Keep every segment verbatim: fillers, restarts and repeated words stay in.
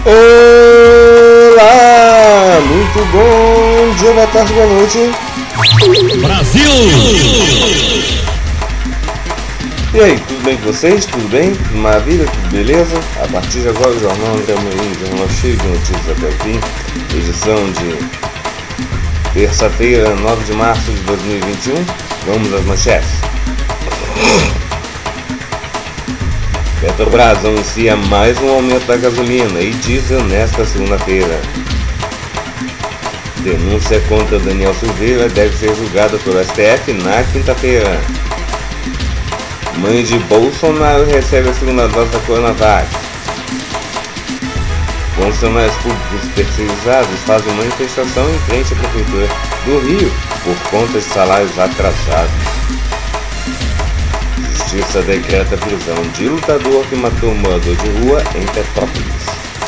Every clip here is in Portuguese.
Olá! Muito bom dia, boa tarde, boa noite. Brasil! E aí, tudo bem com vocês? Tudo bem? Tudo maravilha? Tudo beleza? A partir de agora o Jornal André Amorim, jornal cheio de notícias até o fim. Edição de terça-feira, nove de março de dois mil e vinte e um. Vamos às manchetes. Petrobras anuncia mais um aumento da gasolina e diesel nesta segunda-feira. Denúncia contra Daniel Silveira deve ser julgada pelo S T F na quinta-feira. Mãe de Bolsonaro recebe a segunda dose da Coronavac. Funcionários públicos terceirizados fazem manifestação em frente à Prefeitura do Rio por conta de salários atrasados. Justiça decreta a prisão de lutador que matou um morador de rua em Petrópolis.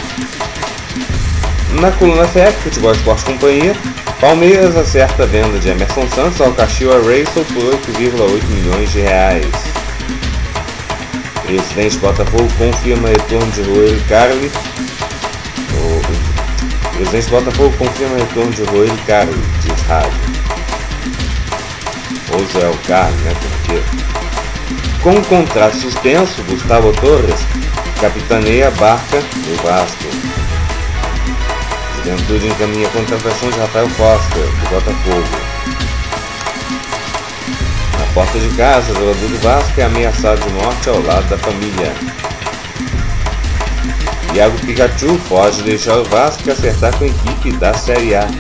Na coluna F E C, Futebol Esporte Companhia, Palmeiras acerta a venda de Emerson Santos ao Caxiwa Reysol por oito vírgula oito milhões de reais. Presidente Botafogo confirma retorno de Roelho Carli. O presidente Botafogo confirma retorno de Roelho Carli, diz rádio. Ou Joel Carli, né? Porque com o contrato suspenso, Gustavo Torres capitaneia a barca do Vasco. Juventude encaminha a contratação de Rafael Costa, do Botafogo. Na porta de casa, o jogador do Vasco é ameaçado de morte ao lado da família. Iago Pikachu pode deixar o Vasco e acertar com a equipe da Série A.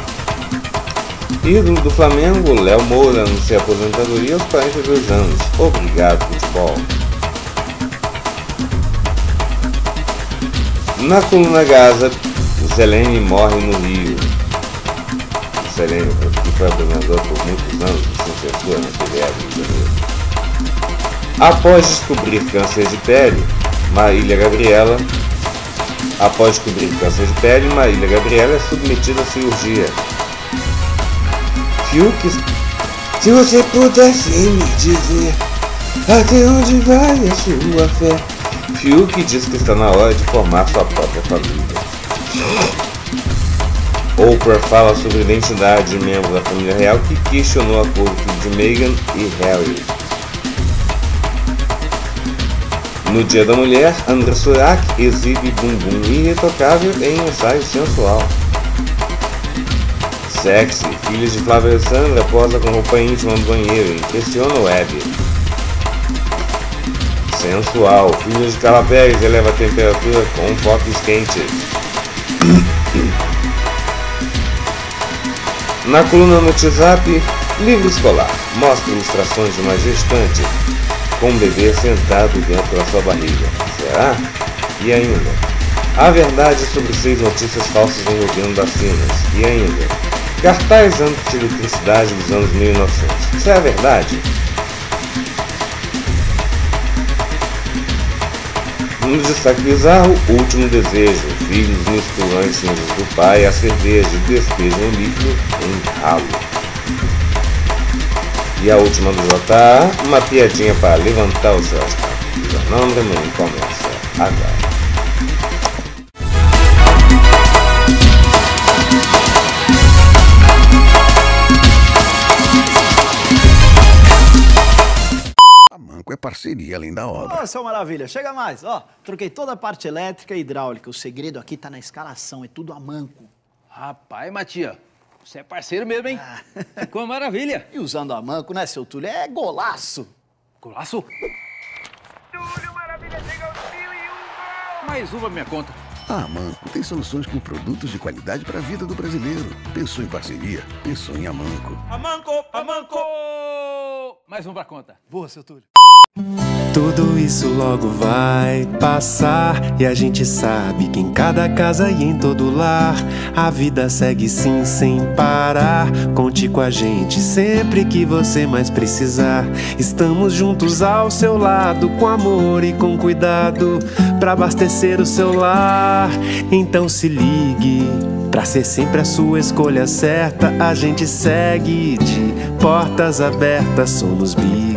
Ídolo do Flamengo, Léo Moura anuncia aposentadoria aos quarenta e dois anos. Obrigado, futebol. Na coluna Gaza, o Selene morre no Rio. O Selene, que foi apresentador por muitos anos de sem censura na T V Rio de Janeiro. Após descobrir câncer de pele, Marília Gabriela Após descobrir câncer de pele, Marília Gabriela é submetida à cirurgia. Fiuk, se você pudesse me dizer até onde vai a sua fé. Fiuk diz que está na hora de formar sua própria família. Oprah fala sobre a identidade de membro da família real que questionou a acordo de Meghan e Harry. No Dia da Mulher, André Surak exibe bumbum irretocável em ensaio sensual. Sexy, filha de Flávia Alessandra posa com roupa íntima no banheiro e impressiona o web. Sensual, filha de Carla Pérez eleva a temperatura com fotos quentes. Na coluna no WhatsApp, livro escolar mostra ilustrações de uma gestante com um bebê sentado dentro da sua barriga. Será? E ainda, a verdade sobre seis notícias falsas envolvendo vacinas. E ainda, cartaz anti-eletricidade dos anos mil e novecentos. Isso é a verdade? No destaque bizarro, Último Desejo. Filhos misturam as cinzas do pai à cerveja e despejam líquido em ralo. E a última do J A, uma piadinha para levantar o seu astral. O Jornal André Amorim começa agora. É parceria além da obra. Ô, seu maravilha, chega mais. Ó, troquei toda a parte elétrica e hidráulica. O segredo aqui tá na escalação, é tudo a manco. Rapaz, Matia, você é parceiro mesmo, hein? Ah. Ficou uma maravilha. E usando a manco, né, seu Túlio? É golaço. Golaço? Túlio, maravilha, chega aos mil e um gol! Mais uma minha conta. A Amanco tem soluções com produtos de qualidade para a vida do brasileiro. Pensou em parceria? Pensou em Amanco. Amanco, Amanco! Mais um pra conta. Boa, seu Túlio. Tudo isso logo vai passar e a gente sabe que em cada casa e em todo lar a vida segue sim sem parar. Conte com a gente sempre que você mais precisar. Estamos juntos ao seu lado com amor e com cuidado pra abastecer o seu lar. Então se ligue, pra ser sempre a sua escolha certa. A gente segue de portas abertas, somos Big.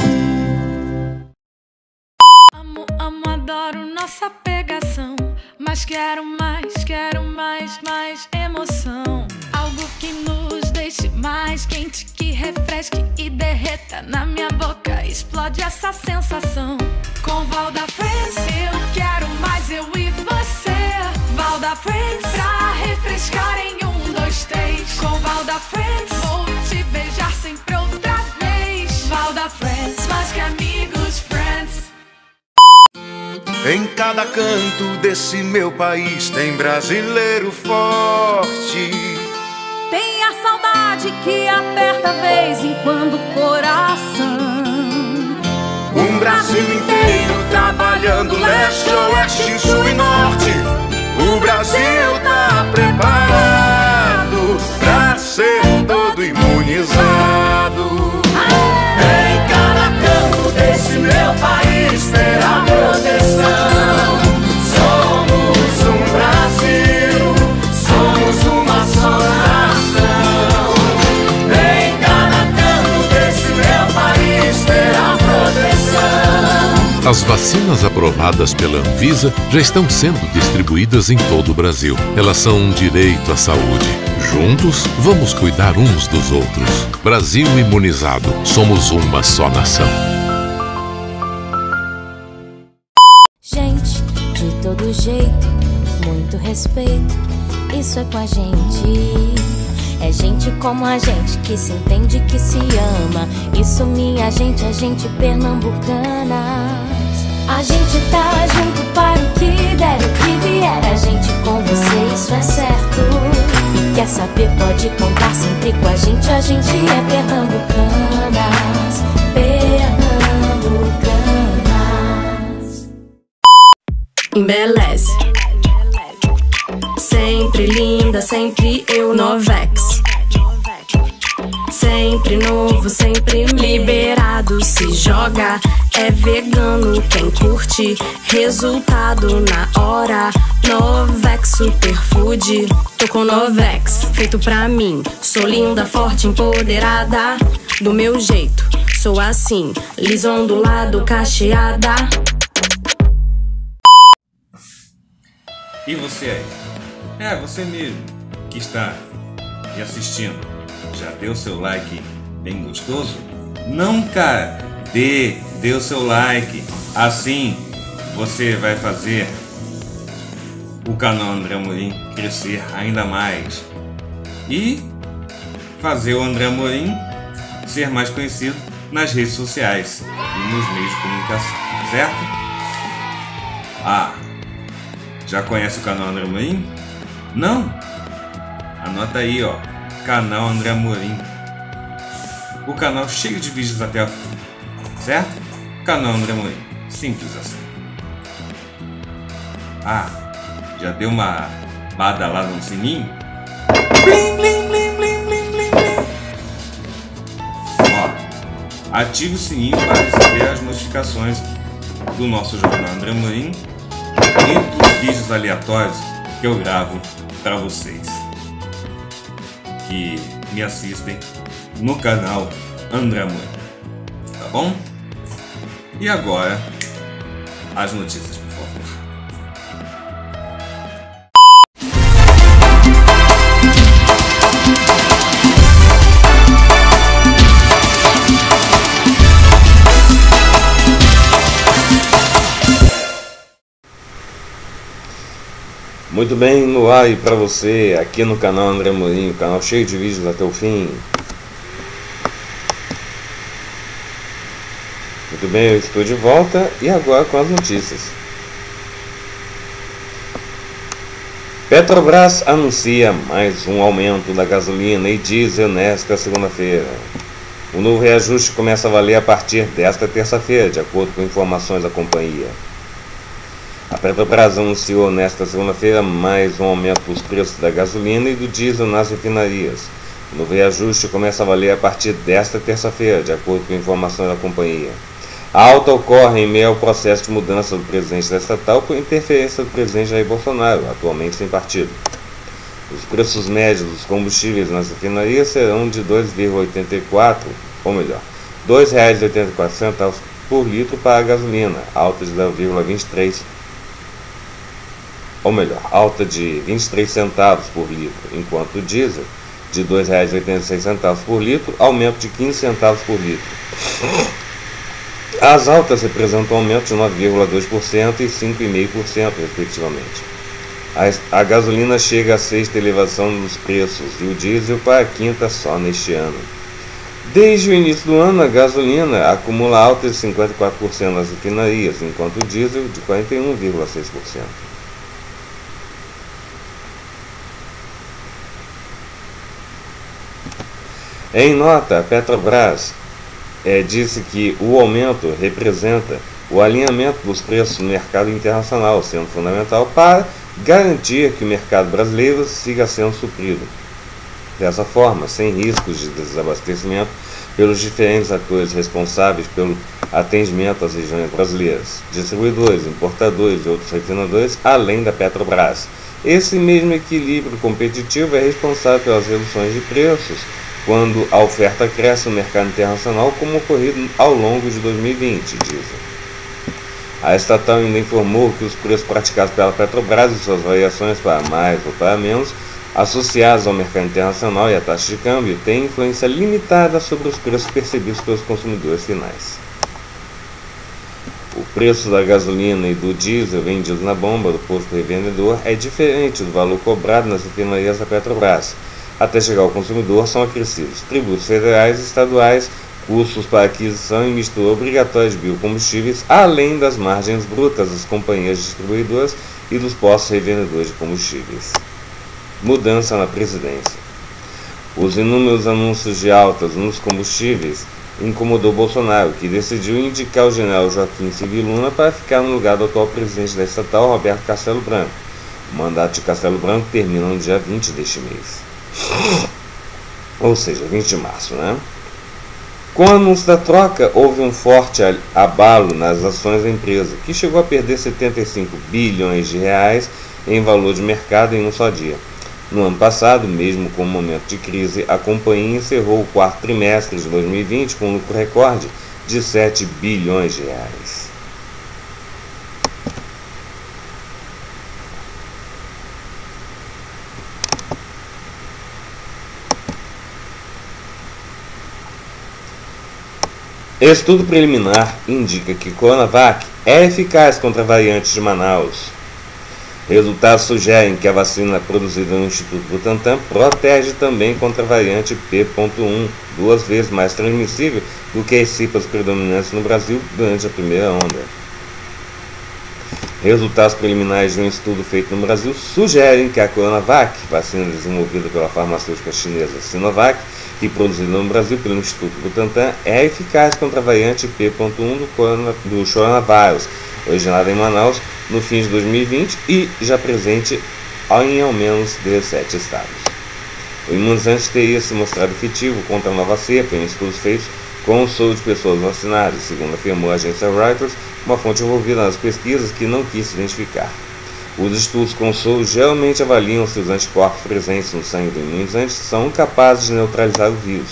Mas quero mais, quero mais, mais emoção. Algo que nos deixe mais quente, que refresque e derreta na minha boca. Explode essa sensação. Com Valda Friends eu quero mais, eu e você. Valda Friends pra refrescar em um, dois, três. Com Valda Friends vou te beijar sempre outra vez. Valda Friends, mais que amigos, friends. Em cada canto desse meu país tem brasileiro forte. Tem a saudade que aperta vez em quando o coração. Um Brasil inteiro trabalhando leste, oeste, sul e norte. O Brasil tá preparado pra ser todo imunizado. Em cada canto desse meu país terá proteção. Somos um Brasil, somos uma só nação. Em cada canto desse meu país terá proteção. As vacinas aprovadas pela Anvisa já estão sendo distribuídas em todo o Brasil. Elas são um direito à saúde. Juntos, vamos cuidar uns dos outros. Brasil imunizado. Somos uma só nação. Gente, de todo jeito, muito respeito. Isso é com a gente. É gente como a gente, que se entende, que se ama. Isso, minha gente, é gente pernambucana. A gente tá junto para o que der, o que vier. A gente com você, isso é certo. E quer saber, pode contar sempre com a gente. A gente é pernambucanas, pernambucanas. Embeleze. Sempre linda, sempre eu, Novex. Sempre novo, sempre liberado. Se joga, é vegano, quem curte. Resultado na hora. Novex Superfood. Tô com Novex, feito pra mim. Sou linda, forte, empoderada. Do meu jeito, sou assim. Liso, ondulado, cacheada. E você aí? É, você mesmo que está me assistindo. Já deu seu like bem gostoso? Não, cara, dê, dê o seu like. Assim você vai fazer o canal André Amorim crescer ainda mais e fazer o André Amorim ser mais conhecido nas redes sociais e nos meios de comunicação, certo? Ah, já conhece o canal André Amorim? Não? Anota aí, ó, canal André Amorim. O canal cheio de vídeos até a fim, certo? Canal André Amorim, simples assim. Ah, já deu uma badalada no sininho? Blim, blim, blim, blim, blim, blim, blim. Ó, ative o sininho para receber as notificações do nosso jornal André Amorim e dos vídeos aleatórios que eu gravo para vocês que me assistem no canal André Amorim, tá bom? E agora as notícias, por favor. Muito bem, no ar e para você, aqui no canal André Amorim, canal cheio de vídeos até o fim. Muito bem, eu estou de volta e agora com as notícias. Petrobras anuncia mais um aumento da gasolina e diesel nesta segunda-feira. O novo reajuste começa a valer a partir desta terça-feira, de acordo com informações da companhia. A Petrobras anunciou nesta segunda-feira mais um aumento dos preços da gasolina e do diesel nas refinarias. O novo reajuste começa a valer a partir desta terça-feira, de acordo com informações da companhia. A alta ocorre em meio ao processo de mudança do presidente da estatal por interferência do presidente Jair Bolsonaro, atualmente sem partido. Os preços médios dos combustíveis nas refinarias serão de dois vírgula oitenta e quatro, ou melhor, dois reais e oitenta e quatro centavos por litro para a gasolina, alta de zero vírgula vinte e três ou melhor, alta de vinte e três centavos por litro, enquanto o diesel, de dois reais e oitenta e seis centavos por litro, aumento de quinze centavos por litro. As altas representam aumento de nove vírgula dois por cento e cinco vírgula cinco por cento, respectivamente. A, a gasolina chega à sexta elevação dos preços e o diesel para a quinta só neste ano. Desde o início do ano, a gasolina acumula alta de cinquenta e quatro por cento nas refinarias, enquanto o diesel de quarenta e um vírgula seis por cento. Em nota, a Petrobras é, disse que o aumento representa o alinhamento dos preços no mercado internacional, sendo fundamental para garantir que o mercado brasileiro siga sendo suprido. Dessa forma, sem riscos de desabastecimento pelos diferentes atores responsáveis pelo atendimento às regiões brasileiras, distribuidores, importadores e outros refinadores, além da Petrobras. Esse mesmo equilíbrio competitivo é responsável pelas reduções de preços quando a oferta cresce no mercado internacional, como ocorrido ao longo de dois mil e vinte, dizem. A estatal ainda informou que os preços praticados pela Petrobras e suas variações para mais ou para menos, associados ao mercado internacional e à taxa de câmbio, têm influência limitada sobre os preços percebidos pelos consumidores finais. O preço da gasolina e do diesel vendidos na bomba do posto revendedor é diferente do valor cobrado nas refinarias da Petrobras. Até chegar ao consumidor são acrescidos tributos federais e estaduais, custos para aquisição e mistura obrigatória de biocombustíveis, além das margens brutas das companhias distribuidoras e dos postos revendedores de combustíveis. Mudança na presidência. Os inúmeros anúncios de altas nos combustíveis incomodou Bolsonaro, que decidiu indicar o general Joaquim Civiluna para ficar no lugar do atual presidente da estatal, Roberto Castelo Branco. O mandato de Castelo Branco termina no dia vinte deste mês. Ou seja, vinte de março, né? Com o anúncio da troca, houve um forte abalo nas ações da empresa, que chegou a perder setenta e cinco bilhões de reais em valor de mercado em um só dia. No ano passado, mesmo com o momento de crise, a companhia encerrou o quarto trimestre de dois mil e vinte com um lucro recorde de sete bilhões de reais. Estudo preliminar indica que Coronavac é eficaz contra a variante de Manaus. Resultados sugerem que a vacina produzida no Instituto Butantan protege também contra a variante P ponto um, duas vezes mais transmissível do que as cepas predominantes no Brasil durante a primeira onda. Resultados preliminares de um estudo feito no Brasil sugerem que a Coronavac, vacina desenvolvida pela farmacêutica chinesa Sinovac e produzida no Brasil pelo Instituto Butantan, é eficaz contra a variante P ponto um do, corona, do coronavírus, originada em Manaus no fim de dois mil e vinte e já presente em ao menos dezessete estados. O imunizante teria se mostrado efetivo contra a nova cepa em estudos feitos com o soro de pessoas vacinadas, segundo afirmou a agência Reuters, uma fonte envolvida nas pesquisas que não quis se identificar. Os estudos com soro geralmente avaliam se os anticorpos presentes no sangue do imunizante são capazes de neutralizar o vírus.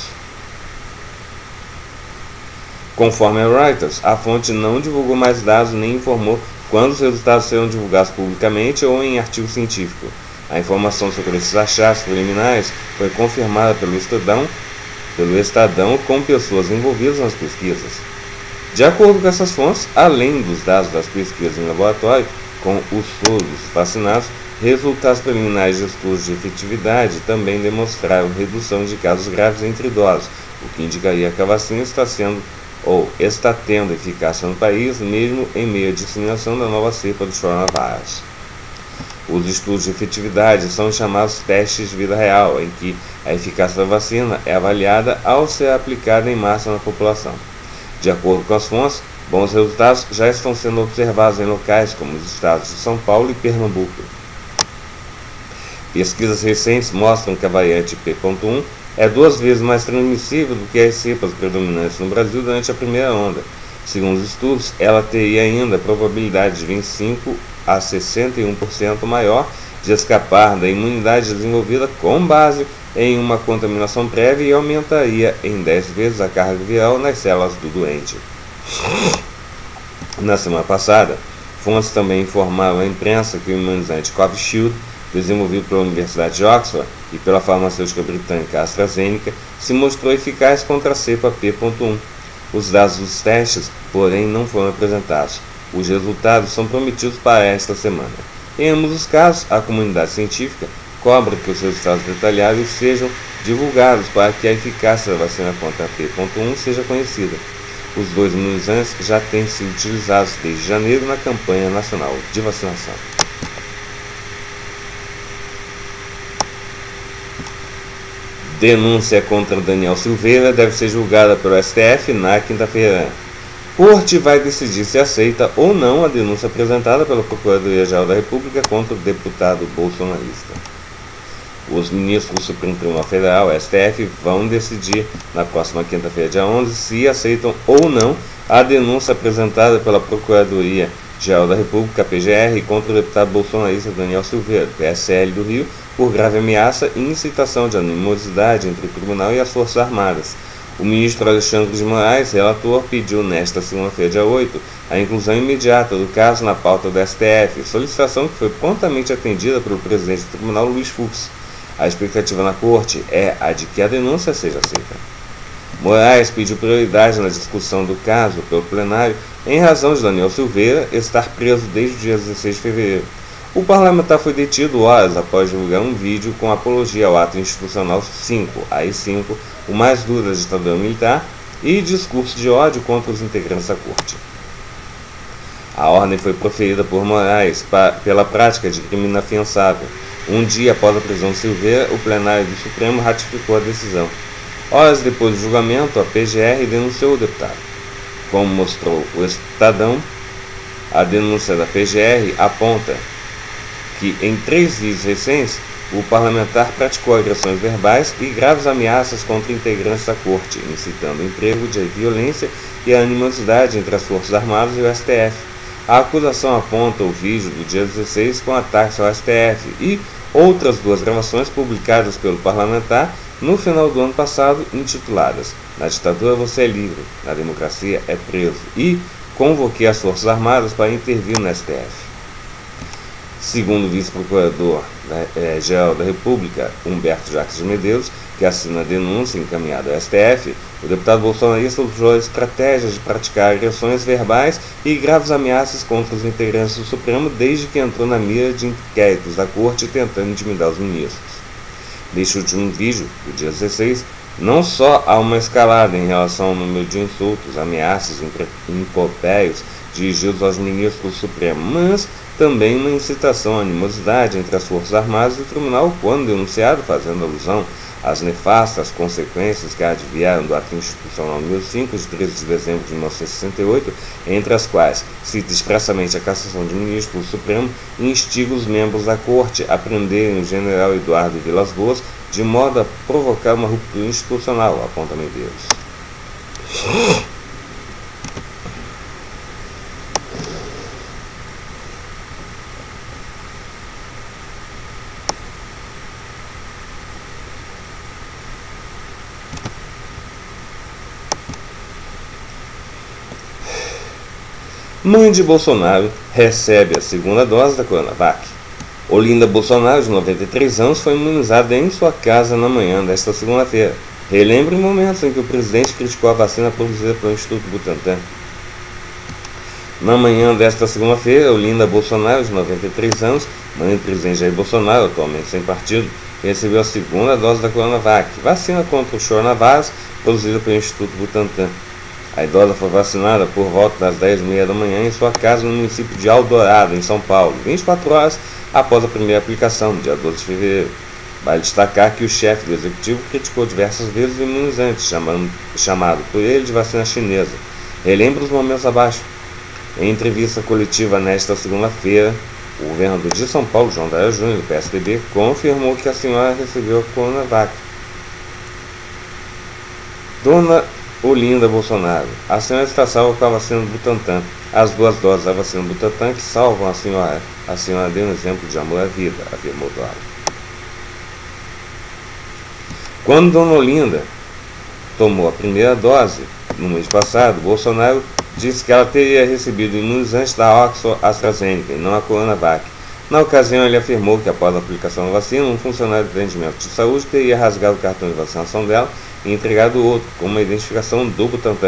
Conforme a Reuters, a fonte não divulgou mais dados nem informou quando os resultados serão divulgados publicamente ou em artigo científico. A informação sobre esses achados preliminares foi confirmada pelo Estadão, pelo Estadão com pessoas envolvidas nas pesquisas. De acordo com essas fontes, além dos dados das pesquisas em laboratório com os soros vacinados, resultados preliminares de estudos de efetividade também demonstraram redução de casos graves entre idosos, o que indicaria que a vacina está sendo ou está tendo eficácia no país, mesmo em meio à disseminação da nova cepa do coronavírus. Os estudos de efetividade são chamados testes de vida real, em que a eficácia da vacina é avaliada ao ser aplicada em massa na população. De acordo com as fontes, bons resultados já estão sendo observados em locais como os estados de São Paulo e Pernambuco. Pesquisas recentes mostram que a variante P ponto um é duas vezes mais transmissível do que as cepas predominantes no Brasil durante a primeira onda. Segundo os estudos, ela teria ainda a probabilidade de vinte e cinco a sessenta e um por cento maior de escapar da imunidade desenvolvida com base em uma contaminação prévia e aumentaria em dez vezes a carga viral nas células do doente. Na semana passada, Fontes também informaram à imprensa que o imunizante Covishield, desenvolvido pela Universidade de Oxford e pela farmacêutica britânica AstraZeneca, se mostrou eficaz contra a cepa P ponto um. Os dados dos testes, porém, não foram apresentados. Os resultados são prometidos para esta semana. Em ambos os casos, a comunidade científica cobra que os resultados detalhados sejam divulgados para que a eficácia da vacina contra a P ponto um seja conhecida. Os dois imunizantes já têm sido utilizados desde janeiro na campanha nacional de vacinação. Denúncia contra Daniel Silveira deve ser julgada pelo S T F na quinta-feira. Corte vai decidir se aceita ou não a denúncia apresentada pela Procuradoria-Geral da República contra o deputado bolsonarista. Os ministros do Supremo Tribunal Federal, S T F, vão decidir na próxima quinta-feira, dia onze, se aceitam ou não a denúncia apresentada pela Procuradoria-Geral da República, P G R, contra o deputado bolsonarista Daniel Silveira, do P S L do Rio, por grave ameaça e incitação de animosidade entre o tribunal e as Forças Armadas. O ministro Alexandre de Moraes, relator, pediu nesta segunda-feira, dia oito, a inclusão imediata do caso na pauta do S T F, solicitação que foi prontamente atendida pelo presidente do tribunal, Luiz Fux. A expectativa na corte é a de que a denúncia seja aceita. Moraes pediu prioridade na discussão do caso pelo plenário em razão de Daniel Silveira estar preso desde o dia dezesseis de fevereiro. O parlamentar foi detido horas após divulgar um vídeo com apologia ao ato institucional cinco, A I cinco, o mais duro da ditadura militar, e discurso de ódio contra os integrantes da corte. A ordem foi proferida por Moraes pa, pela prática de crime inafiançável. Um dia após a prisão de Silveira, o plenário do Supremo ratificou a decisão. Horas depois do julgamento, a P G R denunciou o deputado. Como mostrou o Estadão, a denúncia da P G R aponta que, em três vídeos recentes, o parlamentar praticou agressões verbais e graves ameaças contra integrantes da corte, incitando o emprego de violência e a animosidade entre as Forças Armadas e o S T F. A acusação aponta o vídeo do dia dezesseis com ataques ao S T F e outras duas gravações publicadas pelo parlamentar no final do ano passado, intituladas "Na ditadura você é livre, na democracia é preso" e "Convoquei as Forças Armadas para intervir no S T F". Segundo o vice-procurador-geral da República, Humberto Jacques de Medeiros, que assina a denúncia encaminhada ao S T F, o deputado bolsonarista usou estratégias de praticar agressões verbais e graves ameaças contra os integrantes do Supremo desde que entrou na mira de inquéritos da corte tentando intimidar os ministros. Neste último vídeo, do dia dezesseis, não só há uma escalada em relação ao número de insultos, ameaças e impropérios dirigidos aos ministros do Supremo, mas também uma incitação à animosidade entre as Forças Armadas e o Tribunal, quando denunciado, fazendo alusão às nefastas consequências que advieram do ato institucional número cinco, de treze de dezembro de mil novecentos e sessenta e oito, entre as quais cita expressamente a cassação de ministro do Supremo e instiga os membros da Corte a prenderem o general Eduardo Vilas Boas, de modo a provocar uma ruptura institucional, aponta Medeiros. Mãe de Bolsonaro recebe a segunda dose da Coronavac. Olinda Bolsonaro, de noventa e três anos, foi imunizada em sua casa na manhã desta segunda-feira. Relembra momentos em que o presidente criticou a vacina produzida pelo Instituto Butantan. Na manhã desta segunda-feira, Olinda Bolsonaro, de noventa e três anos, mãe do presidente Jair Bolsonaro, atualmente sem partido, recebeu a segunda dose da Coronavac, vacina contra o coronavírus produzida pelo Instituto Butantan. A idosa foi vacinada por volta das dez e meia da manhã em sua casa no município de Eldorado, em São Paulo, vinte e quatro horas após a primeira aplicação, no dia doze de fevereiro. Vale destacar que o chefe do executivo criticou diversas vezes o imunizante, chamando, chamado por ele de vacina chinesa. Relembra os momentos abaixo. Em entrevista coletiva nesta segunda-feira, o governador de São Paulo, João Dória Júnior, do P S D B, confirmou que a senhora recebeu a Coronavac. Dona Olinda Bolsonaro, a senhora está salva com a vacina do Butantan. As duas doses da vacina do Butantan que salvam a senhora. A senhora deu um exemplo de amor à vida, afirmou Dória. Quando Dona Olinda tomou a primeira dose, no mês passado, Bolsonaro disse que ela teria recebido imunizantes da Oxford AstraZeneca e não a Coronavac. Na ocasião, ele afirmou que após a aplicação da vacina, um funcionário de atendimento de saúde teria rasgado o cartão de vacinação dela e entregado outro, com uma identificação do Butantan.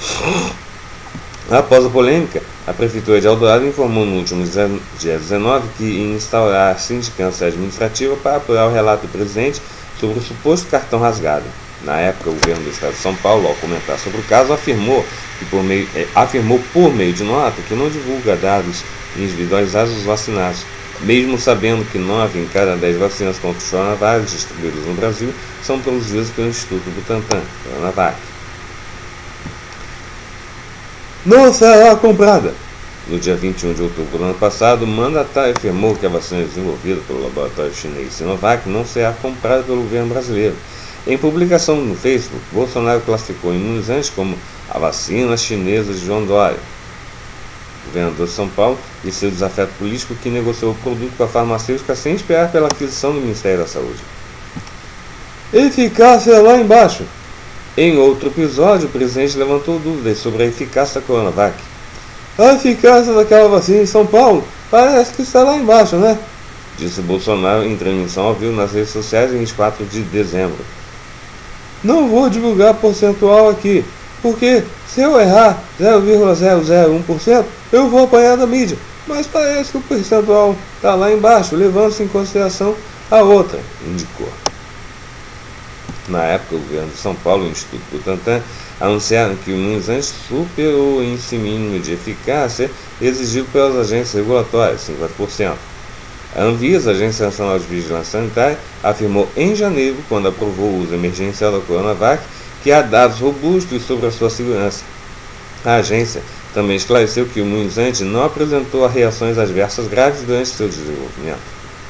Após a polêmica, a Prefeitura de Eldorado informou no último dia dezenove que ia instaurar sindicância administrativa para apurar o relato do presidente sobre o suposto cartão rasgado. Na época, o governo do estado de São Paulo, ao comentar sobre o caso, afirmou, que por meio, eh, afirmou por meio de nota que não divulga dados individualizados dos vacinados, mesmo sabendo que nove em cada dez vacinas contra o coronavírus distribuídas no Brasil são produzidas pelo Instituto Butantan, Coronavac. Não será comprada. No dia vinte e um de outubro do ano passado, o mandatário afirmou que a vacina desenvolvida pelo laboratório chinês Sinovac não será comprada pelo governo brasileiro. Em publicação no Facebook, Bolsonaro classificou imunizantes como a vacina chinesa de João Dória, governador de São Paulo, e seu desafeto político que negociou o produto com a farmacêutica sem esperar pela aquisição do Ministério da Saúde. Eficácia lá embaixo. Em outro episódio, o presidente levantou dúvidas sobre a eficácia da Coronavac. A eficácia daquela vacina em São Paulo parece que está lá embaixo, né? Disse Bolsonaro em transmissão ao vivo nas redes sociais em vinte e quatro de dezembro. Não vou divulgar percentual aqui, porque se eu errar zero vírgula zero zero um por cento, eu vou apanhar da mídia. Mas parece que o percentual está lá embaixo, levando-se em consideração a outra, indicou. Na época, o governo de São Paulo e o Instituto Butantan anunciaram que o imunizante superou o índice mínimo de eficácia exigido pelas agências regulatórias, cinquenta por cento. A Anvisa, Agência Nacional de Vigilância Sanitária, afirmou em janeiro, quando aprovou o uso emergencial da Coronavac, que há dados robustos sobre a sua segurança. A agência também esclareceu que o imunizante não apresentou reações adversas graves durante seu desenvolvimento.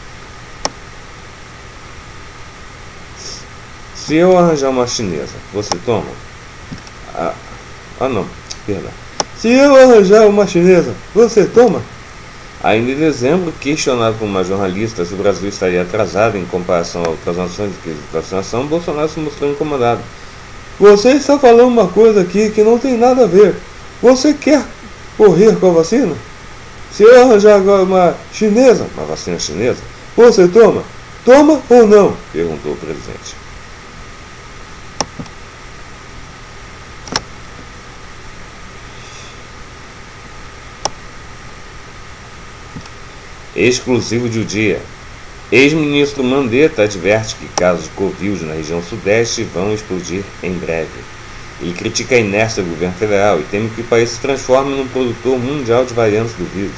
Se eu arranjar uma chinesa, você toma? Ah, ah não, perdão. Se eu arranjar uma chinesa, você toma? Ainda em dezembro, questionado por uma jornalista se o Brasil estaria atrasado em comparação a outras nações de vacinação, Bolsonaro se mostrou incomodado. Você está falando uma coisa aqui que não tem nada a ver. Você quer correr com a vacina? Se eu arranjar agora uma chinesa, uma vacina chinesa, você toma? Toma ou não? Perguntou o presidente. Exclusivo de O Dia. Ex-ministro Mandetta adverte que casos de Covid na região sudeste vão explodir em breve. Ele critica a inércia do governo federal e teme que o país se transforme num produtor mundial de variantes do vírus.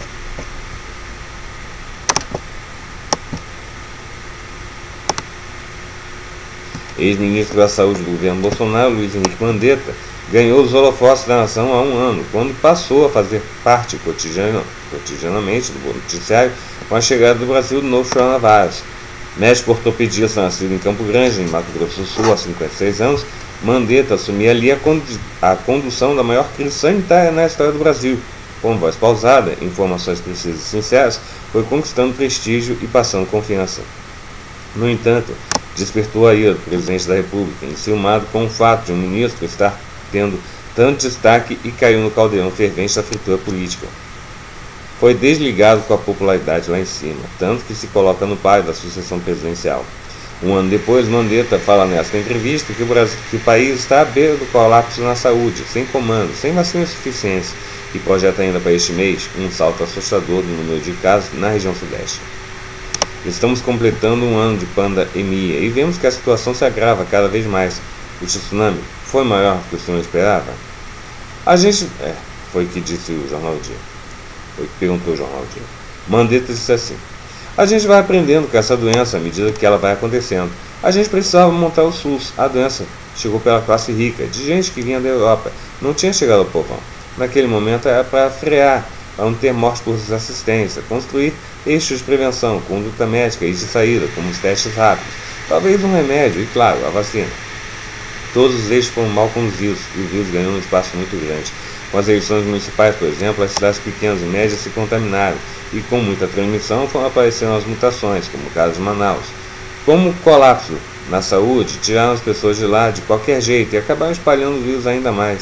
Ex-ministro da Saúde do governo Bolsonaro, Luiz Henrique Mandetta, ganhou os holofotes da nação há um ano, quando passou a fazer parte cotidiana, cotidianamente do noticiário com a chegada do Brasil do novo coronavírus. Médico ortopedista nascido em Campo Grande, em Mato Grosso do Sul, há cinquenta e seis anos, Mandetta assumia ali a, condu a condução da maior crise sanitária na história do Brasil. Com voz pausada, informações precisas e sinceras, foi conquistando prestígio e passando confiança. No entanto, despertou a ira do presidente da República, enciumado com o fato de um ministro estar tendo tanto destaque e caiu no caldeirão fervente da fritura política. Foi desligado com a popularidade lá em cima, tanto que se coloca no páreo da sucessão presidencial. Um ano depois, Mandetta fala nesta entrevista que o, Brasil, que o país está à beira do colapso na saúde, sem comando, sem vacinas suficientes, e projeta ainda para este mês um salto assustador do número de casos na região sudeste. Estamos completando um ano de pandemia e vemos que a situação se agrava cada vez mais. O tsunami foi maior do que o senhor esperava? A gente... É, foi o que disse o Jornal do Dia. Foi o que perguntou o Jornal do Dia. Mandetta disse assim: a gente vai aprendendo com essa doença à medida que ela vai acontecendo. A gente precisava montar o SUS. A doença chegou pela classe rica, de gente que vinha da Europa. Não tinha chegado ao povão. Naquele momento era para frear, para não ter morte por desassistência, construir eixos de prevenção, conduta médica e de saída, como os testes rápidos, talvez um remédio e, claro, a vacina. Todos os eixos foram mal conduzidos e o vírus ganhou um espaço muito grande. Com as eleições municipais, por exemplo, as cidades pequenas e médias se contaminaram e, com muita transmissão, foram aparecendo as mutações, como o caso de Manaus. Como colapso na saúde, tiraram as pessoas de lá de qualquer jeito e acabaram espalhando o vírus ainda mais.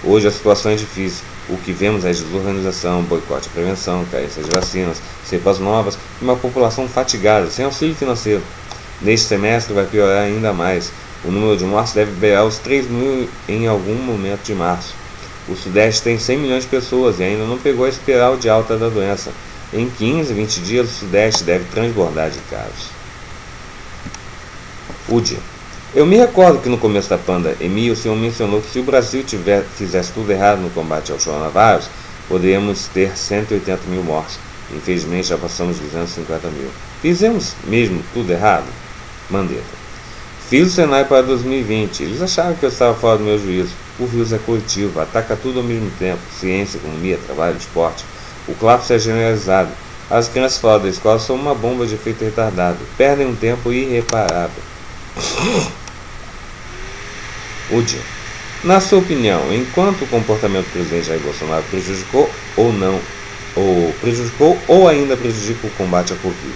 Hoje a situação é difícil. O que vemos é desorganização, boicote à prevenção, carência de vacinas, cepas novas e uma população fatigada, sem auxílio financeiro. Neste semestre vai piorar ainda mais. O número de mortes deve beirar os três mil em algum momento de março. O Sudeste tem cem milhões de pessoas e ainda não pegou a espiral de alta da doença. Em quinze, vinte dias, o Sudeste deve transbordar de casos. U D I. Eu me recordo que no começo da pandemia o senhor mencionou que se o Brasil tiver, fizesse tudo errado no combate ao coronavírus, poderíamos ter cento e oitenta mil mortes. Infelizmente já passamos duzentos e cinquenta mil. Fizemos mesmo tudo errado? Mandetta. Fiz o cenário para dois mil e vinte. Eles acharam que eu estava fora do meu juízo. O vírus é coletivo, ataca tudo ao mesmo tempo. Ciência, economia, trabalho, esporte. O colapso é generalizado. As crianças fora da escola são uma bomba de efeito retardado. Perdem um tempo irreparável. U D I. Na sua opinião, enquanto o comportamento do presidente Jair Bolsonaro prejudicou ou não, ou prejudicou ou ainda prejudica o combate à Covid?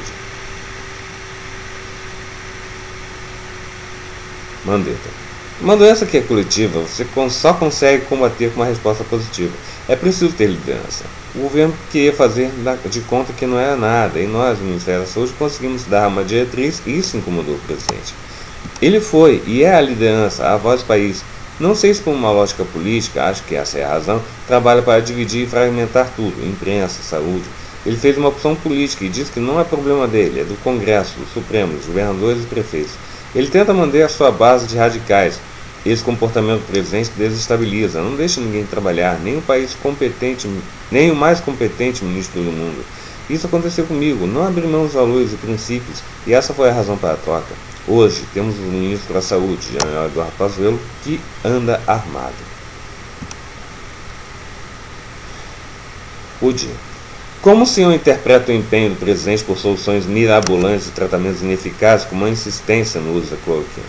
Mandetta. Uma doença que é coletiva, você só consegue combater com uma resposta positiva. É preciso ter liderança. O governo queria fazer de conta que não era nada, e nós, no Ministério da Saúde, conseguimos dar uma diretriz, e isso incomodou o presidente. Ele foi e é a liderança, a voz do país. Não sei se por uma lógica política, acho que essa é a razão, trabalha para dividir e fragmentar tudo, imprensa, saúde. Ele fez uma opção política e diz que não é problema dele, é do Congresso, do Supremo, dos governadores e prefeitos. Ele tenta manter a sua base de radicais. Esse comportamento do presidente desestabiliza, não deixa ninguém trabalhar, nem o país competente, nem o mais competente ministro do mundo. Isso aconteceu comigo, não abri mão dos valores e princípios, e essa foi a razão para a troca. Hoje temos o ministro da Saúde, General Eduardo Pazuello, que anda armado. U D I. Como o senhor interpreta o empenho do presidente por soluções mirabolantes e tratamentos ineficazes, como a insistência no uso da cloroquina?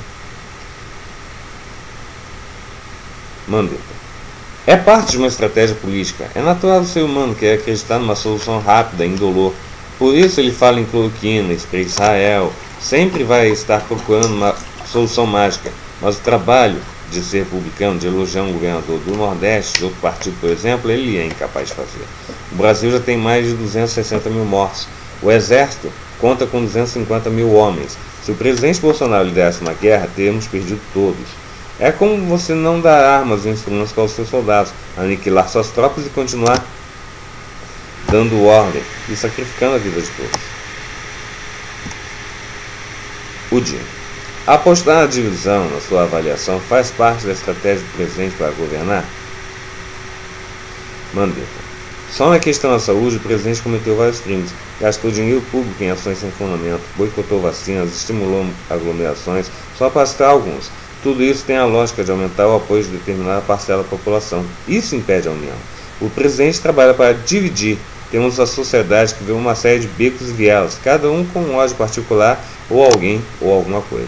Mandetta. É parte de uma estratégia política. É natural do ser humano querer acreditar numa solução rápida, indolor. Por isso ele fala em cloroquina, spray Israel. Sempre vai estar procurando uma solução mágica. Mas o trabalho de ser republicano, de elogiar um governador do Nordeste, de outro partido, por exemplo, ele é incapaz de fazer. O Brasil já tem mais de duzentos e sessenta mil mortos. O Exército conta com duzentos e cinquenta mil homens. Se o presidente Bolsonaro liderasse uma guerra, teríamos perdido todos. É como você não dar armas e instrumentos para os seus soldados, aniquilar suas tropas e continuar dando ordem e sacrificando a vida de todos. U D I. Apostar na divisão, na sua avaliação, faz parte da estratégia do presidente para governar? Mandetta. Só na questão da saúde, o presidente cometeu vários crimes. Gastou dinheiro público em ações sem fundamento, boicotou vacinas, estimulou aglomerações, só para citar alguns. Tudo isso tem a lógica de aumentar o apoio de determinada parcela da população. Isso impede a união. O presidente trabalha para dividir. Temos a sociedade que vê uma série de becos e vielas, cada um com um ódio particular, ou alguém, ou alguma coisa.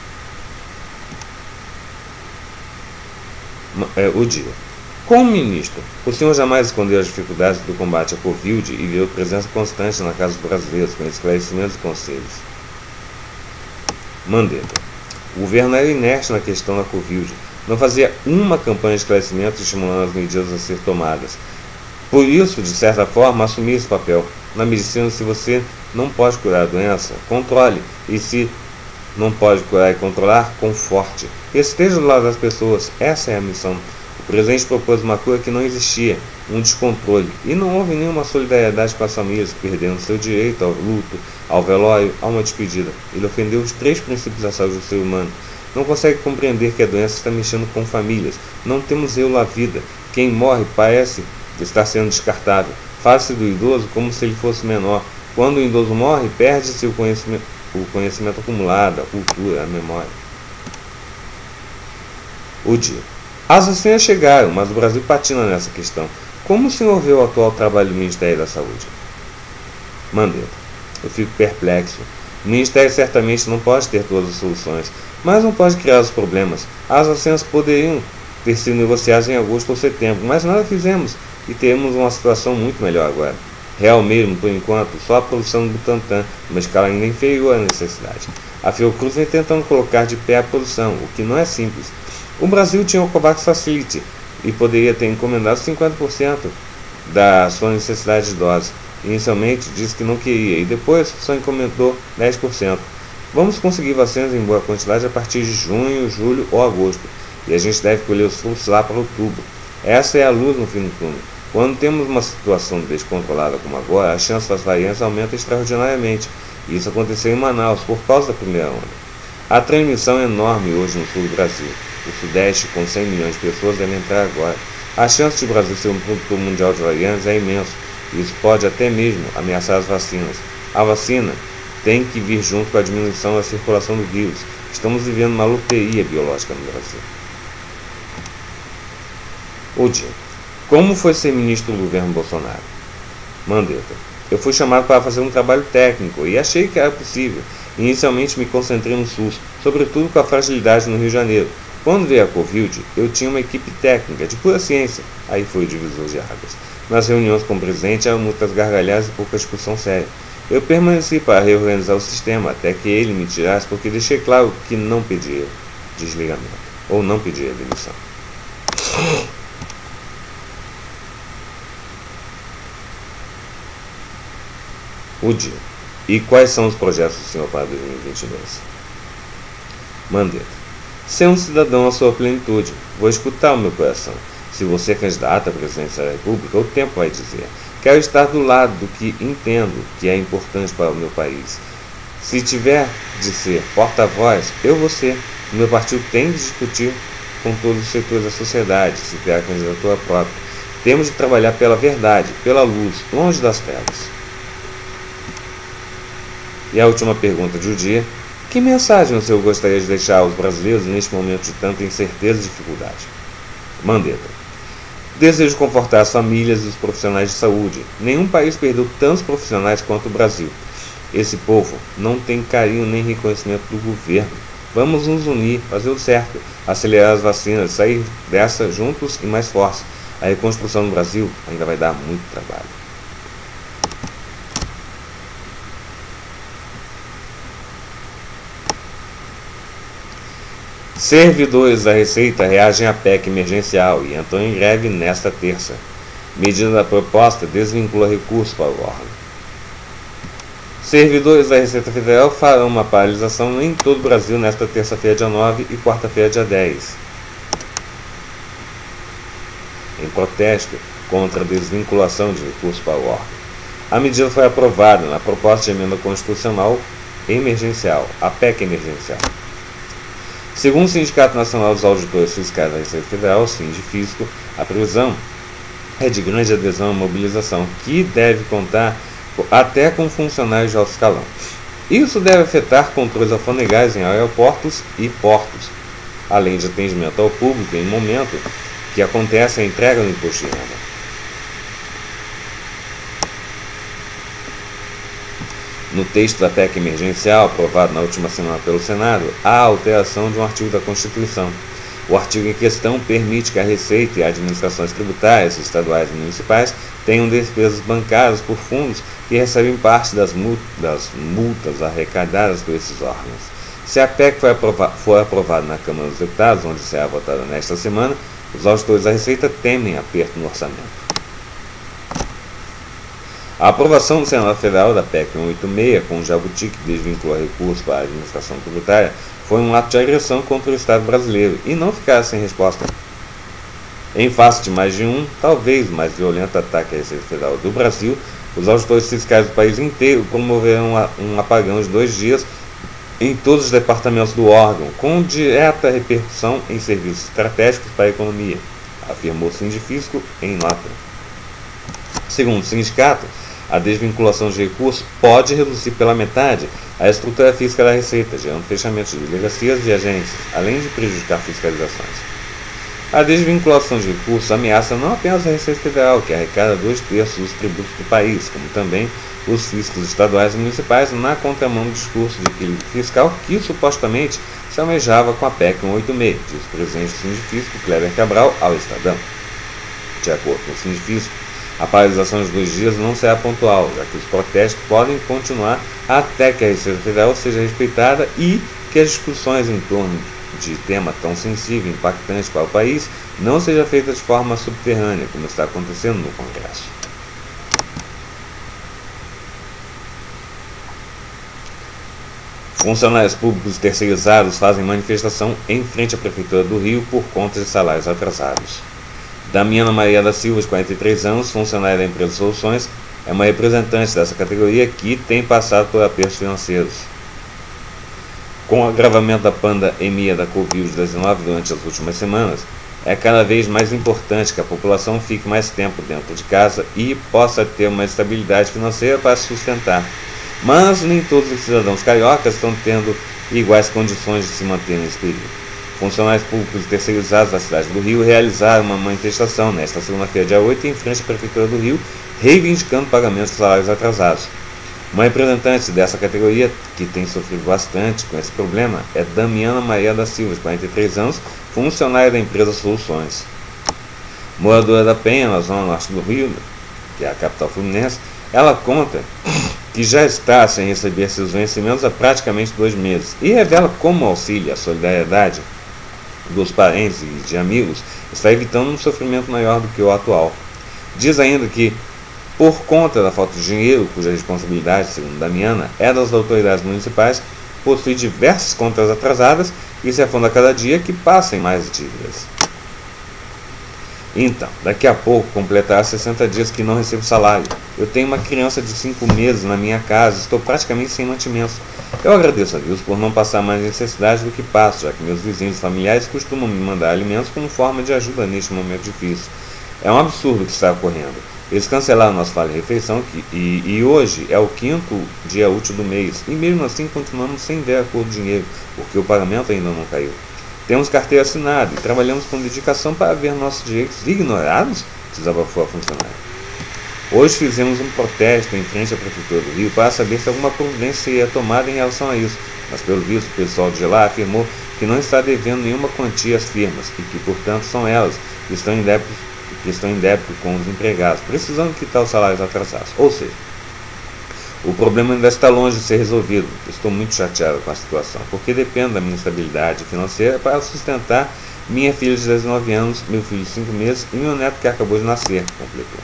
É, U D I. Como ministro, o senhor jamais escondeu as dificuldades do combate à Covid e deu presença constante na casa dos brasileiros, com esclarecimentos e conselhos. Mandetta. O governo era inerte na questão da Covid. Não fazia uma campanha de esclarecimento estimulando as medidas a ser tomadas. Por isso, de certa forma, assumi esse papel. Na medicina, se você não pode curar a doença, controle. E se não pode curar e controlar, conforte. Esteja do lado das pessoas. Essa é a missão. O presidente propôs uma cura que não existia, um descontrole. E não houve nenhuma solidariedade com as famílias que perderam seu direito ao luto, ao velório, a uma despedida. Ele ofendeu os três princípios da saúde do ser humano. Não consegue compreender que a doença está mexendo com famílias. Não temos eu na vida. Quem morre parece estar sendo descartável. Fala-se do idoso como se ele fosse menor. Quando o idoso morre, perde-se o conhecimento, o conhecimento acumulado, a cultura, a memória. U D I. As vacinas chegaram, mas o Brasil patina nessa questão. Como o senhor vê o atual trabalho do Ministério da Saúde? Mandetta. Eu fico perplexo. O Ministério certamente não pode ter todas as soluções, mas não pode criar os problemas. As vacinas poderiam ter sido negociadas em agosto ou setembro, mas nada fizemos e temos uma situação muito melhor agora. Real mesmo, por enquanto, só a produção do Butantan, uma escala ainda inferior à necessidade. A Fiocruz vem tentando colocar de pé a produção, o que não é simples. O Brasil tinha o COVAX Facility e poderia ter encomendado cinquenta por cento da sua necessidade de doses. Inicialmente disse que não queria e depois só encomendou dez por cento. Vamos conseguir vacinas em boa quantidade a partir de junho, julho ou agosto, e a gente deve colher os frutos lá para outubro. Essa é a luz no fim do túnel. Quando temos uma situação descontrolada como agora, a chance das variantes aumenta extraordinariamente. Isso aconteceu em Manaus por causa da primeira onda. A transmissão é enorme hoje no sul do Brasil. O Sudeste, com cem milhões de pessoas, deve entrar agora. A chance de o Brasil ser um produtor mundial de variantes é imenso. Isso pode até mesmo ameaçar as vacinas. A vacina tem que vir junto com a diminuição da circulação do vírus. Estamos vivendo uma loteria biológica no Brasil. O dia. Como foi ser ministro do governo Bolsonaro? Mandetta. Eu fui chamado para fazer um trabalho técnico e achei que era possível. Inicialmente me concentrei no SUS, sobretudo com a fragilidade no Rio de Janeiro. Quando veio a Covid, eu tinha uma equipe técnica de pura ciência. Aí foi o divisor de águas. Nas reuniões com o presidente eram muitas gargalhadas e pouca discussão séria. Eu permaneci para reorganizar o sistema até que ele me tirasse, porque deixei claro que não pedia desligamento, ou não pedia demissão. O dia. E quais são os projetos do senhor para dois mil e vinte e dois? Mandetta. Ser um cidadão à sua plenitude. Vou escutar o meu coração. Se você é candidato à presidência da República, o tempo vai dizer. Quero estar do lado do que entendo que é importante para o meu país. Se tiver de ser porta-voz, eu vou ser. O meu partido tem de discutir com todos os setores da sociedade, se criar candidatura própria. Temos de trabalhar pela verdade, pela luz, longe das trevas. E a última pergunta do dia. Que mensagem o senhor gostaria de deixar aos brasileiros neste momento de tanta incerteza e dificuldade? Mandetta. Desejo confortar as famílias e os profissionais de saúde. Nenhum país perdeu tantos profissionais quanto o Brasil. Esse povo não tem carinho nem reconhecimento do governo. Vamos nos unir, fazer o certo, acelerar as vacinas, sair dessa juntos e mais fortes. A reconstrução no Brasil ainda vai dar muito trabalho. Servidores da Receita reagem à P E C emergencial e entram em greve nesta terça. Medida da proposta desvincula recursos para o órgão. Servidores da Receita Federal farão uma paralisação em todo o Brasil nesta terça-feira, dia nove, e quarta-feira, dia dez. Em protesto contra a desvinculação de recursos para o órgão. A medida foi aprovada na proposta de emenda constitucional emergencial, a P E C emergencial. Segundo o Sindicato Nacional dos Auditores Fiscais da Receita Federal, o Sindifisco, a previsão é de grande adesão à mobilização, que deve contar até com funcionários de alto escalão. Isso deve afetar controles alfandegários em aeroportos e portos, além de atendimento ao público em momento que acontece a entrega do imposto de renda. No texto da P E C emergencial, aprovado na última semana pelo Senado, há alteração de um artigo da Constituição. O artigo em questão permite que a Receita e administrações tributárias, estaduais e municipais tenham despesas bancárias por fundos que recebem parte das multas arrecadadas por esses órgãos. Se a P E C for aprovada, for aprovada na Câmara dos Deputados, onde será votada nesta semana, os auditores da Receita temem aperto no orçamento. A aprovação do Senado Federal da P E C cento e oitenta e seis, com o jabuti que desvincula recursos para a administração tributária, foi um ato de agressão contra o Estado brasileiro e não ficará sem resposta. Em face de mais de um, talvez mais violento ataque à Receita Federal do Brasil, os auditores fiscais do país inteiro promoverão um apagão de dois dias em todos os departamentos do órgão, com direta repercussão em serviços estratégicos para a economia, afirmou o Sindifisco em nota. Segundo o sindicato, a desvinculação de recursos pode reduzir pela metade a estrutura física da Receita, gerando fechamento de delegacias e agências, além de prejudicar fiscalizações. A desvinculação de recursos ameaça não apenas a Receita Federal, que arrecada dois terços dos tributos do país, como também os fiscos estaduais e municipais, na contramão do discurso de equilíbrio fiscal que supostamente se almejava com a P E C cento e oitenta e seis, diz o presidente do Sindifisco, Kleber Cabral, ao Estadão. De acordo com o Sindifisco, a paralisação de dois dias não será pontual, já que os protestos podem continuar até que a Receita Federal seja respeitada e que as discussões em torno de tema tão sensível e impactante para o país não seja feita de forma subterrânea, como está acontecendo no Congresso. Funcionários públicos terceirizados fazem manifestação em frente à Prefeitura do Rio por conta de salários atrasados. Damiana Maria da Silva, de quarenta e três anos, funcionária da empresa Soluções, é uma representante dessa categoria que tem passado por apertos financeiros. Com o agravamento da pandemia da covid dezenove durante as últimas semanas, é cada vez mais importante que a população fique mais tempo dentro de casa e possa ter uma estabilidade financeira para se sustentar. Mas nem todos os cidadãos cariocas estão tendo iguais condições de se manter nesse período. Funcionários públicos terceirizados da cidade do Rio realizaram uma manifestação nesta segunda-feira, dia oito, em frente à Prefeitura do Rio, reivindicando pagamentos de salários atrasados. Uma representante dessa categoria, que tem sofrido bastante com esse problema, é Damiana Maria da Silva, de quarenta e três anos, funcionária da empresa Soluções. Moradora da Penha, na zona norte do Rio, que é a capital fluminense, ela conta que já está sem receber seus vencimentos há praticamente dois meses e revela como o auxílio e a solidariedade dos parentes e de amigos está evitando um sofrimento maior do que o atual. Diz ainda que, por conta da falta de dinheiro, cuja responsabilidade, segundo Damiana, é das autoridades municipais, possui diversas contas atrasadas e se afunda a cada dia que passa em mais dívidas. Então, daqui a pouco completará sessenta dias que não recebo salário. Eu tenho uma criança de cinco meses na minha casa, estou praticamente sem mantimentos. Eu agradeço a Deus por não passar mais necessidade do que passo, já que meus vizinhos e familiares costumam me mandar alimentos como forma de ajuda neste momento difícil. É um absurdo o que está ocorrendo. Eles cancelaram nosso vale-refeição que, e, e hoje é o quinto dia útil do mês, e mesmo assim continuamos sem ver a cor do dinheiro, porque o pagamento ainda não caiu. Temos carteira assinada e trabalhamos com dedicação para ver nossos direitos ignorados, desabafou a funcionária. Hoje fizemos um protesto em frente à Prefeitura do Rio para saber se alguma providência seria tomada em relação a isso, mas pelo visto o pessoal de lá afirmou que não está devendo nenhuma quantia às firmas e que, portanto, são elas que estão em débito, que estão em débito com os empregados, precisando quitar os salários atrasados. Ou seja, o problema ainda está longe de ser resolvido. Estou muito chateado com a situação, porque dependo da minha estabilidade financeira para sustentar minha filha de dezenove anos, meu filho de cinco meses e meu neto que acabou de nascer, completou.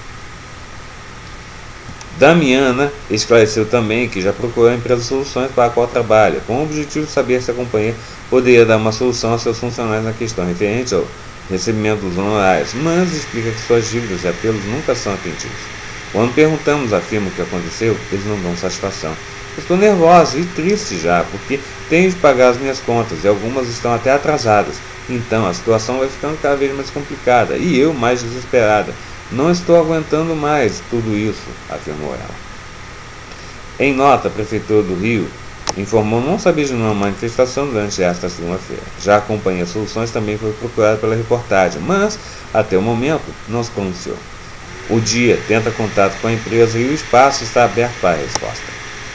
Damiana esclareceu também que já procurou a empresa Soluções para a qual trabalha, com o objetivo de saber se a companhia poderia dar uma solução aos seus funcionários na questão referente ao recebimento dos honorários, mas explica que suas dívidas e apelos nunca são atendidos. Quando perguntamos à firma o que aconteceu, eles não dão satisfação. Estou nervosa e triste já, porque tenho de pagar as minhas contas e algumas estão até atrasadas. Então a situação vai ficando cada vez mais complicada e eu mais desesperada. Não estou aguentando mais tudo isso, afirmou ela. Em nota, a Prefeitura do Rio informou não saber de nenhuma manifestação durante esta segunda-feira. Já a Companhia Soluções também foi procurada pela reportagem, mas, até o momento, não se pronunciou. O dia tenta contato com a empresa e o espaço está aberto para a resposta.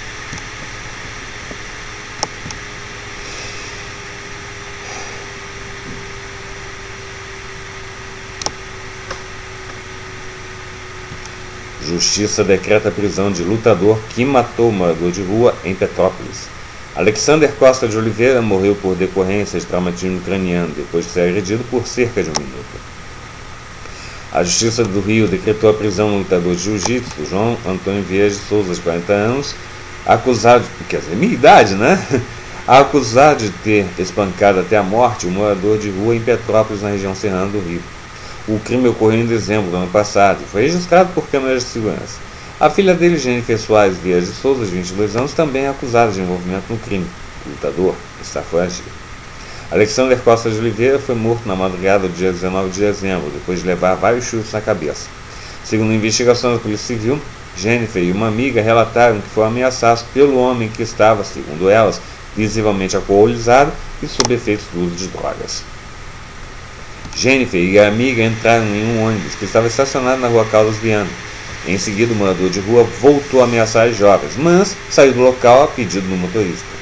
Justiça decreta a prisão de lutador que matou morador de rua em Petrópolis. Alexander Costa de Oliveira morreu por decorrência de traumatismo craniano depois de ser agredido por cerca de um minuto. A Justiça do Rio decretou a prisão do lutador de jiu-jitsu, João Antônio Vieira de Souza, de quarenta anos, acusado, quer dizer, minha idade, né? Acusado de ter espancado até a morte um morador de rua em Petrópolis, na região serrana do Rio. O crime ocorreu em dezembro do ano passado e foi registrado por câmeras de segurança. A filha dele, Jennifer Soares Vieira de Souza, de vinte e dois anos, também é acusada de envolvimento no crime. O lutador está foragido. Alexander Costa de Oliveira foi morto na madrugada do dia dezenove de dezembro, depois de levar vários chutes na cabeça. Segundo a investigação da Polícia Civil, Jennifer e uma amiga relataram que foram ameaçados pelo homem que estava, segundo elas, visivelmente alcoolizado e sob efeitos do uso de drogas. Jennifer e a amiga entraram em um ônibus que estava estacionado na rua Carlos Viana. Em seguida, o morador de rua voltou a ameaçar as jovens, mas saiu do local a pedido do motorista.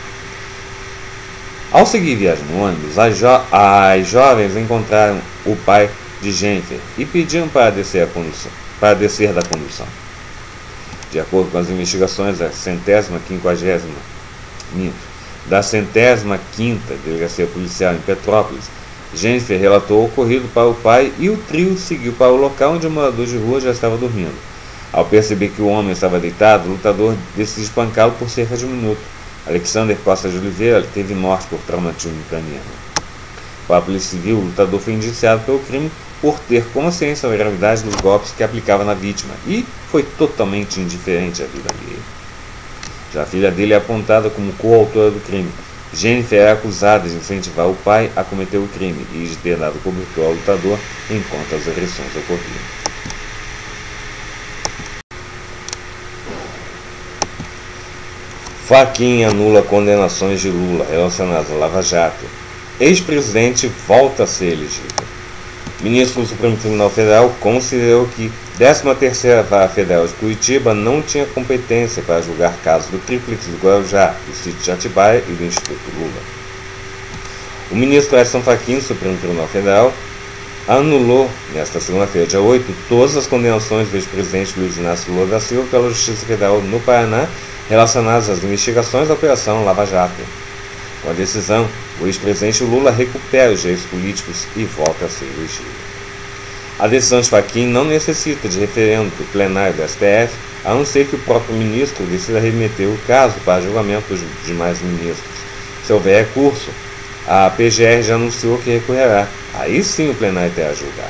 Ao seguir viagem no ônibus, as, jo as jovens encontraram o pai de Jennifer e pediram para descer, a condução, para descer da condução. De acordo com as investigações da centésima quinquagésima, da centésima quinta Delegacia Policial em Petrópolis, Jennifer relatou o ocorrido para o pai e o trio seguiu para o local onde o morador de rua já estava dormindo. Ao perceber que o homem estava deitado, o lutador decidiu espancá-lo por cerca de um minuto. Alexander Costa de Oliveira teve morte por traumatismo craniano. Para a Polícia Civil, o lutador foi indiciado pelo crime por ter consciência da gravidade dos golpes que aplicava na vítima e foi totalmente indiferente à vida dele. Já a filha dele é apontada como coautora do crime. Jennifer é acusada de incentivar o pai a cometer o crime e de ter dado cobertura ao lutador enquanto as agressões ocorriam. Fachin anula condenações de Lula relacionadas à Lava Jato. Ex-presidente volta a ser elegível. Ministro do Supremo Tribunal Federal considerou que décima terceira Vara Federal de Curitiba não tinha competência para julgar casos do Tríplice do Guarujá, do sítio de Atibaia e do Instituto Lula. O ministro Edson Fachin, do Supremo Tribunal Federal, anulou, nesta segunda-feira, dia oito, todas as condenações do ex-presidente Luiz Inácio Lula da Silva pela Justiça Federal no Paraná relacionadas às investigações da Operação Lava Jato. Com a decisão, o ex-presidente Lula recupera os direitos políticos e volta a ser elegível. A decisão de Fachin não necessita de referendo do plenário do S T F, a não ser que o próprio ministro decida remeter o caso para julgamento dos demais ministros. Se houver recurso, a P G R já anunciou que recorrerá. Aí sim o plenário terá a julgar.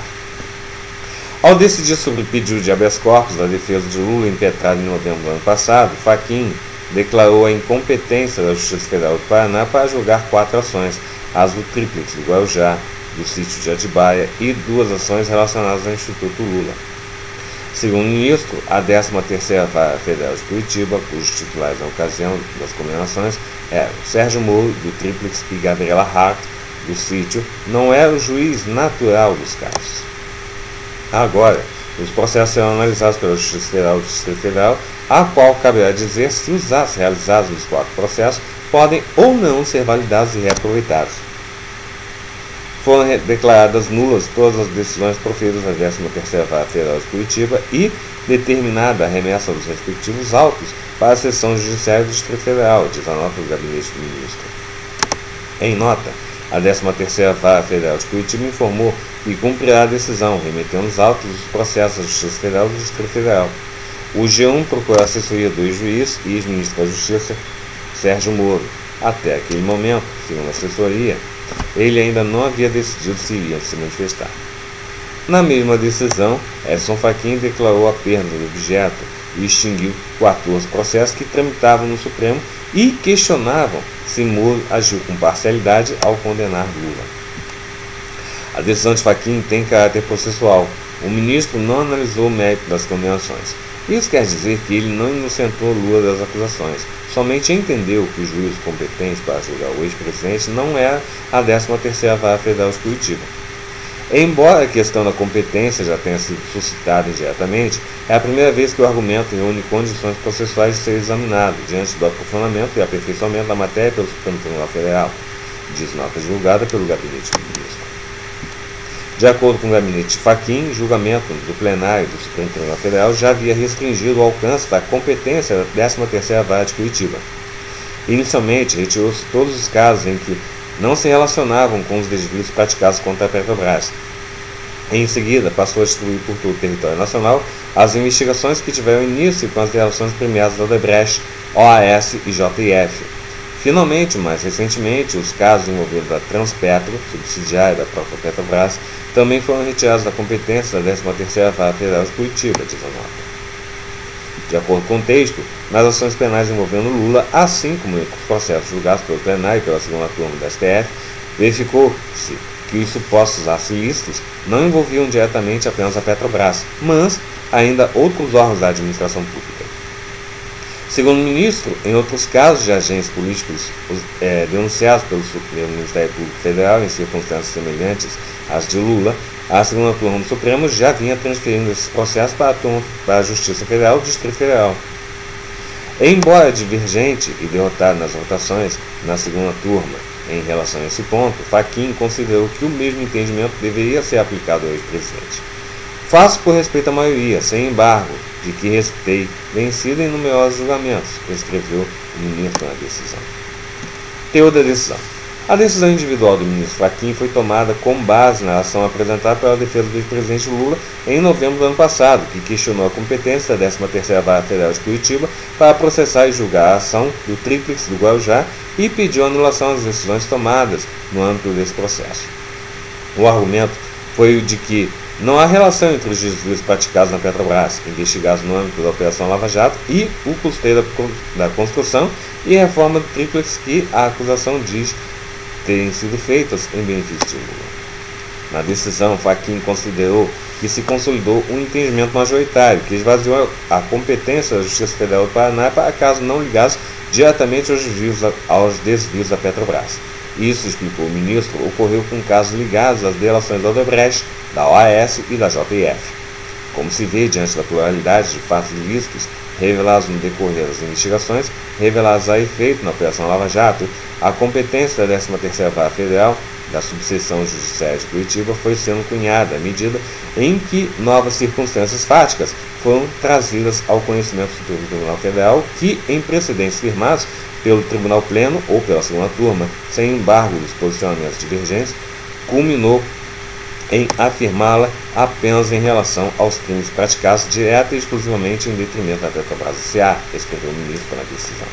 Ao decidir sobre o pedido de habeas corpus da defesa de Lula impetrado em novembro do ano passado, Fachin declarou a incompetência da Justiça Federal do Paraná para julgar quatro ações, as do Tríplice do Guarujá, do sítio de Atibaia e duas ações relacionadas ao Instituto Lula. Segundo o ministro, a décima terceira Vara Federal de Curitiba, cujos titulares na ocasião das condenações eram Sérgio Moro, do Tríplice, e Gabriela Hart, do sítio, não era o juiz natural dos casos. Agora, os processos serão analisados pela Justiça Federal do Distrito Federal, a qual caberá dizer se os atos realizados nos quatro processos podem ou não ser validados e reaproveitados. Foram declaradas nulas todas as decisões proferidas na décima terceira Vara Federal de Curitiba e determinada a remessa dos respectivos autos para a Seção Judiciária do Distrito Federal, diz a nota do Gabinete do Ministro. Em nota, a décima terceira Vara Federal de Curitiba informou que cumprirá a decisão, remetendo os autos dos processos à Justiça Federal do Distrito Federal. O G um procurou a assessoria do ex-juiz e ex-ministro da Justiça, Sérgio Moro. Até aquele momento, segundo a assessoria, ele ainda não havia decidido se iria se manifestar. Na mesma decisão, Edson Fachin declarou a perda do objeto e extinguiu quatorze processos que tramitavam no Supremo e questionavam se Moro agiu com parcialidade ao condenar Lula. A decisão de Fachin tem caráter processual. O ministro não analisou o mérito das condenações. Isso quer dizer que ele não inocentou Lula das acusações, somente entendeu que o juízo competente para julgar o ex-presidente não era a décima terceira Vara Federal de Curitiba. Embora a questão da competência já tenha sido suscitada indiretamente, é a primeira vez que o argumento reúne condições processuais de ser examinado, diante do aprofundamento e aperfeiçoamento da matéria pelo Supremo Tribunal Federal, diz nota divulgada pelo Gabinete do Ministro. De acordo com o gabinete de Fachin, julgamento do plenário do Supremo Tribunal Federal já havia restringido o alcance da competência da décima terceira Vara de Curitiba. Inicialmente, retirou-se todos os casos em que não se relacionavam com os desvios praticados contra a Petrobras. Em seguida, passou a distribuir por todo o território nacional as investigações que tiveram início com as relações premiadas da Odebrecht, O A S e J F. Finalmente, mais recentemente, os casos envolvendo a Transpetro, subsidiária da própria Petrobras, também foram retirados da competência da décima terceira Vara Federal de Curitiba, diz a nota. De acordo com o texto, nas ações penais envolvendo Lula, assim como nos processos julgados pelo plenário e pela segunda turma da S T F, verificou-se que os supostos atos ilícitos não envolviam diretamente apenas a Petrobras, mas ainda outros órgãos da administração pública. Segundo o ministro, em outros casos de agentes políticos é, denunciados pelo Supremo Ministério Público Federal em circunstâncias semelhantes às de Lula, a segunda turma do Supremo já vinha transferindo esses processos para a, turma, para a Justiça Federal do Distrito Federal. Embora divergente e derrotado nas votações na segunda turma em relação a esse ponto, Fachin considerou que o mesmo entendimento deveria ser aplicado ao ex-presidente. Faço por respeito à maioria, sem embargo, de que restei vencido em numerosos julgamentos, escreveu o ministro na decisão. Teor da decisão. A decisão individual do ministro Fachin foi tomada com base na ação apresentada pela defesa do ex-presidente Lula em novembro do ano passado, que questionou a competência da décima terceira Vara Federal de Curitiba para processar e julgar a ação do Tríplice do Guarujá e pediu anulação das decisões tomadas no âmbito desse processo. O argumento foi o de que não há relação entre os desvios praticados na Petrobras, investigados no âmbito da Operação Lava Jato, e o custeio da construção e reforma do Tríplice que a acusação diz terem sido feitas em benefício de Lula. Na decisão, Fachin considerou que se consolidou um entendimento majoritário que esvaziou a competência da Justiça Federal do Paraná para casos não ligados diretamente aos desvios, aos desvios da Petrobras. Isso, explicou o ministro, ocorreu com casos ligados às delações da Odebrecht, da O A S e da J I F. Como se vê diante da pluralidade de fatos ilícitos revelados no decorrer das investigações, revelados a efeito na Operação Lava Jato, a competência da décima terceira Vara Federal da Subseção Judiciária de Curitiba foi sendo cunhada à medida em que novas circunstâncias fáticas foram trazidas ao conhecimento do Tribunal Federal, que, em precedentes firmados pelo Tribunal Pleno ou pela segunda turma, sem embargo dos posicionamentos divergentes, culminou em afirmá-la apenas em relação aos crimes praticados direta e exclusivamente em detrimento da Petrobras S A, escreveu o ministro na decisão.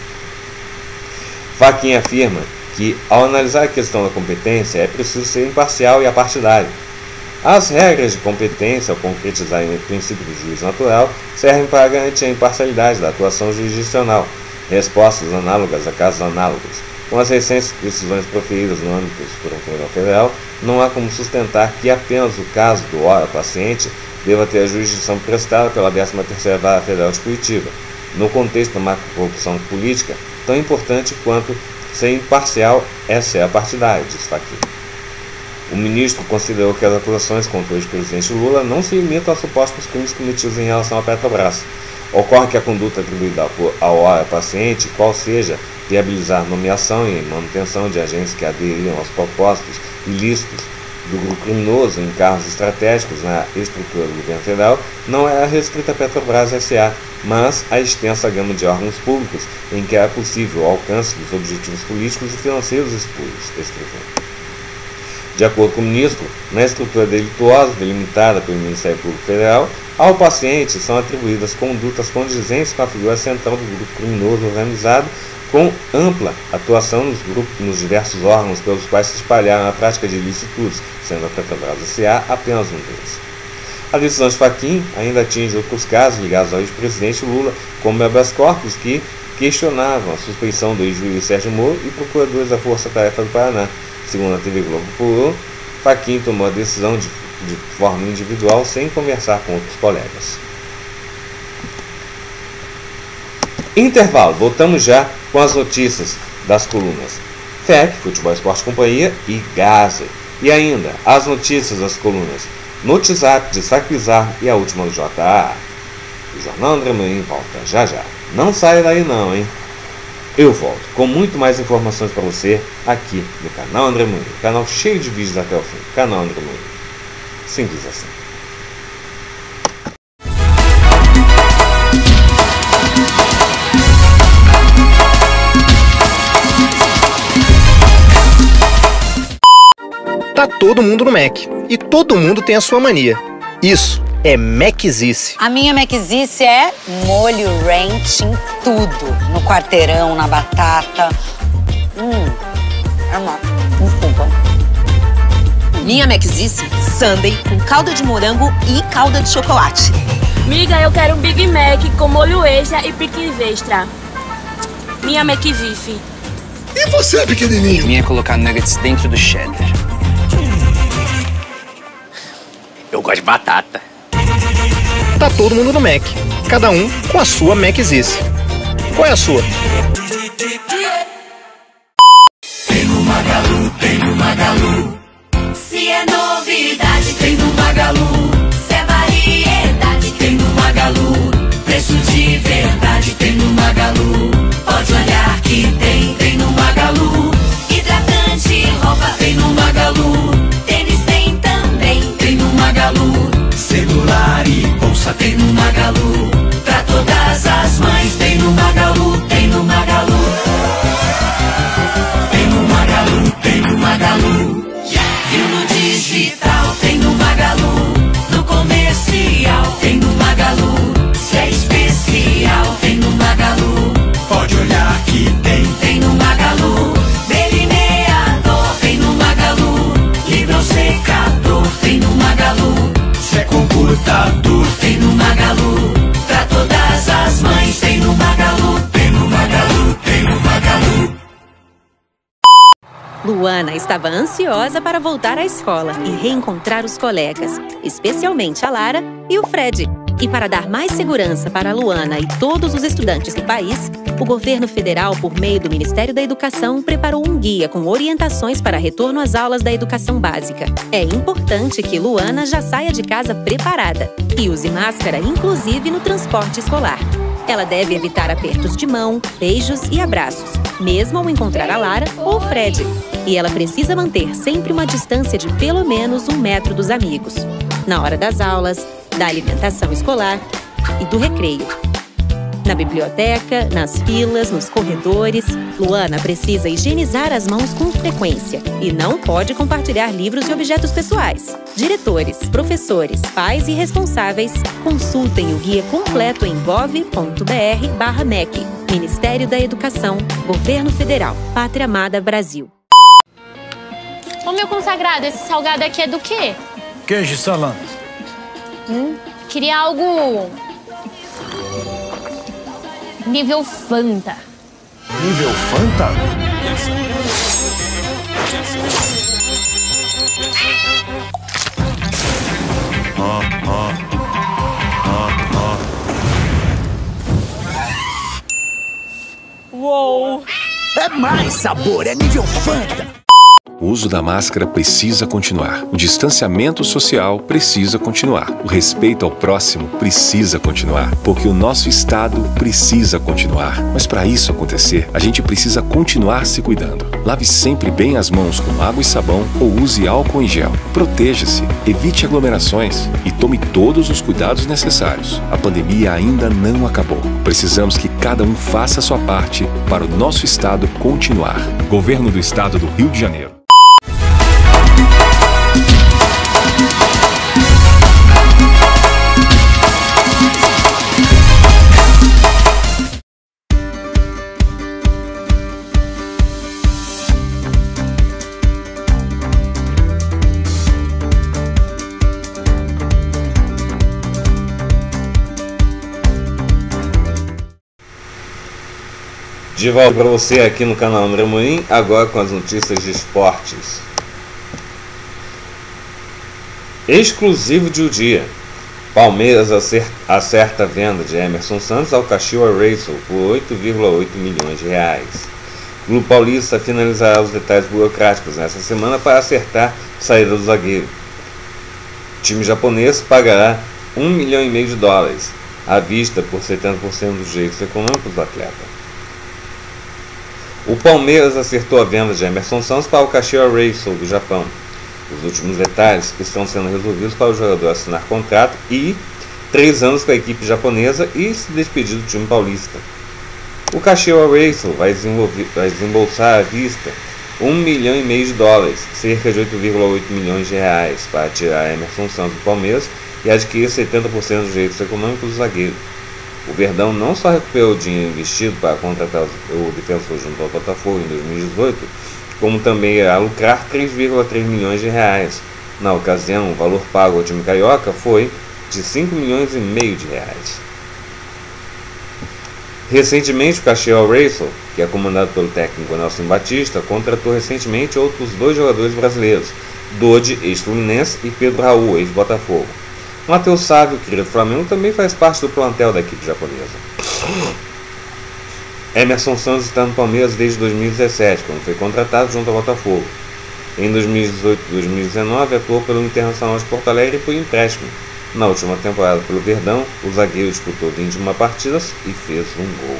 Fachin afirma que, ao analisar a questão da competência, é preciso ser imparcial e apartidário. As regras de competência, ao concretizarem o princípio do juízo natural, servem para garantir a imparcialidade da atuação jurisdicional. Respostas análogas a casos análogos. Com as recentes decisões proferidas no âmbito do Supremo Tribunal Federal, não há como sustentar que apenas o caso do ora paciente deva ter a jurisdição prestada pela décima terceira Vara Federal de Curitiba, no contexto da macrocorrupção política, tão importante quanto ser imparcial é ser partidário, diz Fachin. O ministro considerou que as acusações contra o ex-presidente Lula não se limitam a supostos crimes cometidos em relação à Petrobras. Ocorre que a conduta atribuída ao ora paciente, qual seja viabilizar nomeação e manutenção de agentes que aderiram aos propósitos ilícitos do grupo criminoso em cargos estratégicos na estrutura do governo federal, não era restrita à Petrobras S A, mas à extensa gama de órgãos públicos em que era possível o alcance dos objetivos políticos e financeiros espúrios, escreveu. De acordo com o ministro, na estrutura delituosa delimitada pelo Ministério Público Federal, ao paciente são atribuídas condutas condizentes com a figura central do grupo criminoso organizado, com ampla atuação nos, grupos, nos diversos órgãos pelos quais se espalharam a prática de ilicitudes, sendo a Petrobras S A apenas um deles. A decisão de Fachin ainda atinge outros casos ligados ao ex-presidente Lula, como habeas corpus, que questionavam a suspeição do ex-juiz Sérgio Moro e procuradores da Força Tarefa do Paraná. Segundo a T V Globo Apurou, Fachin tomou a decisão de, de forma individual, sem conversar com outros colegas. Intervalo, voltamos já com as notícias das colunas F E C, Futebol Esporte Companhia e Gaza. E ainda, as notícias das colunas Notizap, Destaque Bizarro e a última do J A. O Jornal André Moinho volta já já. Não saia daí não, hein? Eu volto com muito mais informações para você aqui no canal André Moinho. Canal cheio de vídeos até o fim. Canal André Moinho. Simples assim. Tá todo mundo no Mac. E todo mundo tem a sua mania. Isso é Maczice. A minha Maczice é molho ranch em tudo. No quarteirão, na batata. Hum, é uma... Desculpa. Minha Maczice, sundae com calda de morango e calda de chocolate. Miga, eu quero um Big Mac com molho extra e pickles extra. Minha Maczice. E você, pequenininho? Minha é colocar nuggets dentro do cheddar. Eu gosto de batata. Tá todo mundo no Mac. Cada um com a sua Maczice. Qual é a sua? Tem no Magalu, tem no Magalu. Se é novidade, tem no Magalu. Se é variedade, tem no Magalu. Preço de verdade, tem no Magalu. Pode olhar que tem, tem no Magalu. Hidratante, roupa, tem no Magalu. Tênis tem também, tem no Magalu. Celular e bolsa, tem no Magalu. Pra todas as mães, tem no Magalu, tem no Magalu. Tem no Magalu, tem no Luana estava ansiosa para voltar à escola e reencontrar os colegas, especialmente a Lara e o Fred. E para dar mais segurança para a Luana e todos os estudantes do país, o governo federal, por meio do Ministério da Educação, preparou um guia com orientações para retorno às aulas da educação básica. É importante que Luana já saia de casa preparada e use máscara, inclusive no transporte escolar. Ela deve evitar apertos de mão, beijos e abraços, mesmo ao encontrar a Lara ou o Fred. E ela precisa manter sempre uma distância de pelo menos um metro dos amigos, na hora das aulas, da alimentação escolar e do recreio. Na biblioteca, nas filas, nos corredores, Luana precisa higienizar as mãos com frequência e não pode compartilhar livros e objetos pessoais. Diretores, professores, pais e responsáveis, consultem o guia completo em gov ponto br barra M E C. Ministério da Educação, Governo Federal, Pátria Amada Brasil. Ô meu consagrado, esse salgado aqui é do quê? Queijo e salame. Hum, queria algo... nível Fanta. Nível Fanta? Ah, ah. Ah, ah. Uou! É mais sabor, é nível Fanta. O uso da máscara precisa continuar. O distanciamento social precisa continuar. O respeito ao próximo precisa continuar. Porque o nosso Estado precisa continuar. Mas para isso acontecer, a gente precisa continuar se cuidando. Lave sempre bem as mãos com água e sabão ou use álcool em gel. Proteja-se, evite aglomerações e tome todos os cuidados necessários. A pandemia ainda não acabou. Precisamos que cada um faça a sua parte para o nosso Estado continuar. Governo do Estado do Rio de Janeiro. De volta para você aqui no canal André Morim, agora com as notícias de esportes. Exclusivo de o dia. Palmeiras acerta a venda de Emerson Santos ao Caxias Reysol por oito vírgula oito milhões de reais. O Clube Paulista finalizará os detalhes burocráticos nessa semana para acertar a saída do zagueiro. O time japonês pagará um milhão e meio de dólares, à vista por setenta por cento dos direitos econômicos do atleta. O Palmeiras acertou a venda de Emerson Santos para o Caxias Reysol do Japão. Os últimos detalhes estão sendo resolvidos para o jogador assinar contrato e três anos com a equipe japonesa e se despedir do time paulista. O Caxias Reysol vai, vai desembolsar à vista um milhão e meio de dólares, cerca de oito vírgula oito milhões de reais, para tirar Emerson Santos do Palmeiras e adquirir setenta por cento dos direitos econômicos do zagueiro. O Verdão não só recuperou o dinheiro investido para contratar o defensor junto ao Botafogo em dois mil e dezoito, como também irá lucrar três vírgula três milhões de reais. Na ocasião, o valor pago ao time carioca foi de cinco milhões e meio de reais. Recentemente, o Caxias Reysol, que é comandado pelo técnico Nelson Batista, contratou recentemente outros dois jogadores brasileiros, Dodi, ex-Fluminense, e Pedro Raul, ex-Botafogo. Matheus Sávio, querido Flamengo, também faz parte do plantel da equipe japonesa. Emerson Santos está no Palmeiras desde dois mil e dezessete, quando foi contratado junto ao Botafogo. Em dois mil e dezoito e dois mil e dezenove, atuou pelo Internacional de Porto Alegre por empréstimo. Na última temporada pelo Verdão, o zagueiro disputou vinte e uma partidas e fez um gol.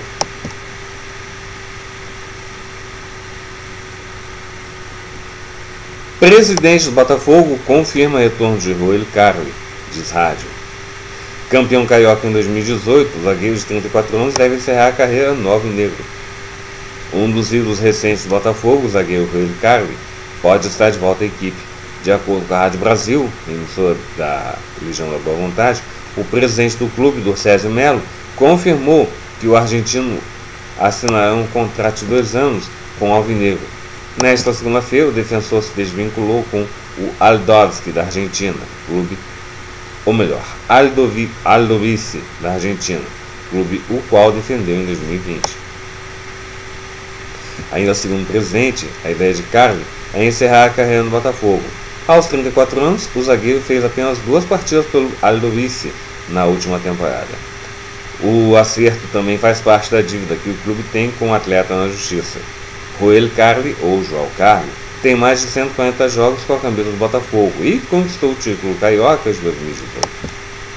Presidente do Botafogo confirma retorno de Roel Carli, diz rádio. Campeão carioca em dois mil e dezoito, o zagueiro de trinta e quatro anos deve encerrar a carreira no alvinegro. Um dos ídolos recentes do Botafogo, o zagueiro Roel Carli, pode estar de volta à equipe. De acordo com a Rádio Brasil, emissora da Legião da Boa Vontade, o presidente do clube, Dorcésio Melo, confirmou que o argentino assinará um contrato de dois anos com o alvinegro. Nesta segunda-feira, o defensor se desvinculou com o Aldovski da Argentina, clube ou melhor, Aldovi, Aldovice, da Argentina, clube o qual defendeu em dois mil e vinte. Ainda segundo o presidente, a ideia de Carli a encerrar a carreira no Botafogo. Aos trinta e quatro anos, o zagueiro fez apenas duas partidas pelo Aldovice na última temporada. O acerto também faz parte da dívida que o clube tem com o atleta na justiça. Roel Carli, ou João Carli, tem mais de cento e quarenta jogos com a camisa do Botafogo e conquistou o título carioca de dois mil e dezoito.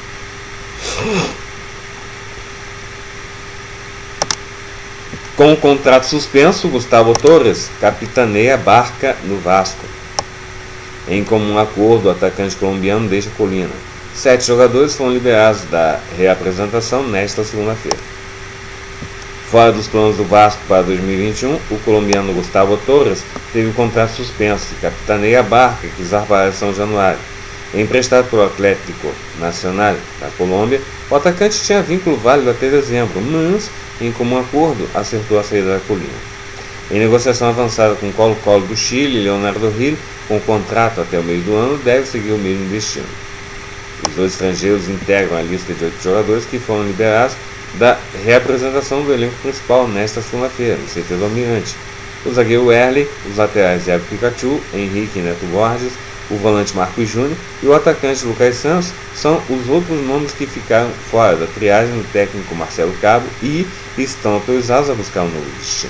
Com o contrato suspenso, Gustavo Torres capitaneia a barca no Vasco. Em comum acordo, o atacante colombiano deixa a Colina. Sete jogadores foram liberados da reapresentação nesta segunda-feira. Fora dos planos do Vasco para dois mil e vinte e um, o colombiano Gustavo Torres teve o contrato suspenso e capitaneia a barca que zarpará em São Januário. Emprestado pelo Atlético Nacional da Colômbia, o atacante tinha vínculo válido até dezembro, mas, em comum acordo, acertou a saída da Colina. Em negociação avançada com o Colo-Colo do Chile, Leonardo Gil, com contrato até o meio do ano, deve seguir o mesmo destino. Os dois estrangeiros integram a lista de oito jogadores que foram liberados da reapresentação do elenco principal nesta segunda-feira, no C T do Almirante. O zagueiro Erley, os laterais Iago Pikachu, Henrique Neto Borges, o volante Marcos Júnior e o atacante Lucas Santos são os outros nomes que ficaram fora da triagem do técnico Marcelo Cabo e estão autorizados a buscar um novo destino.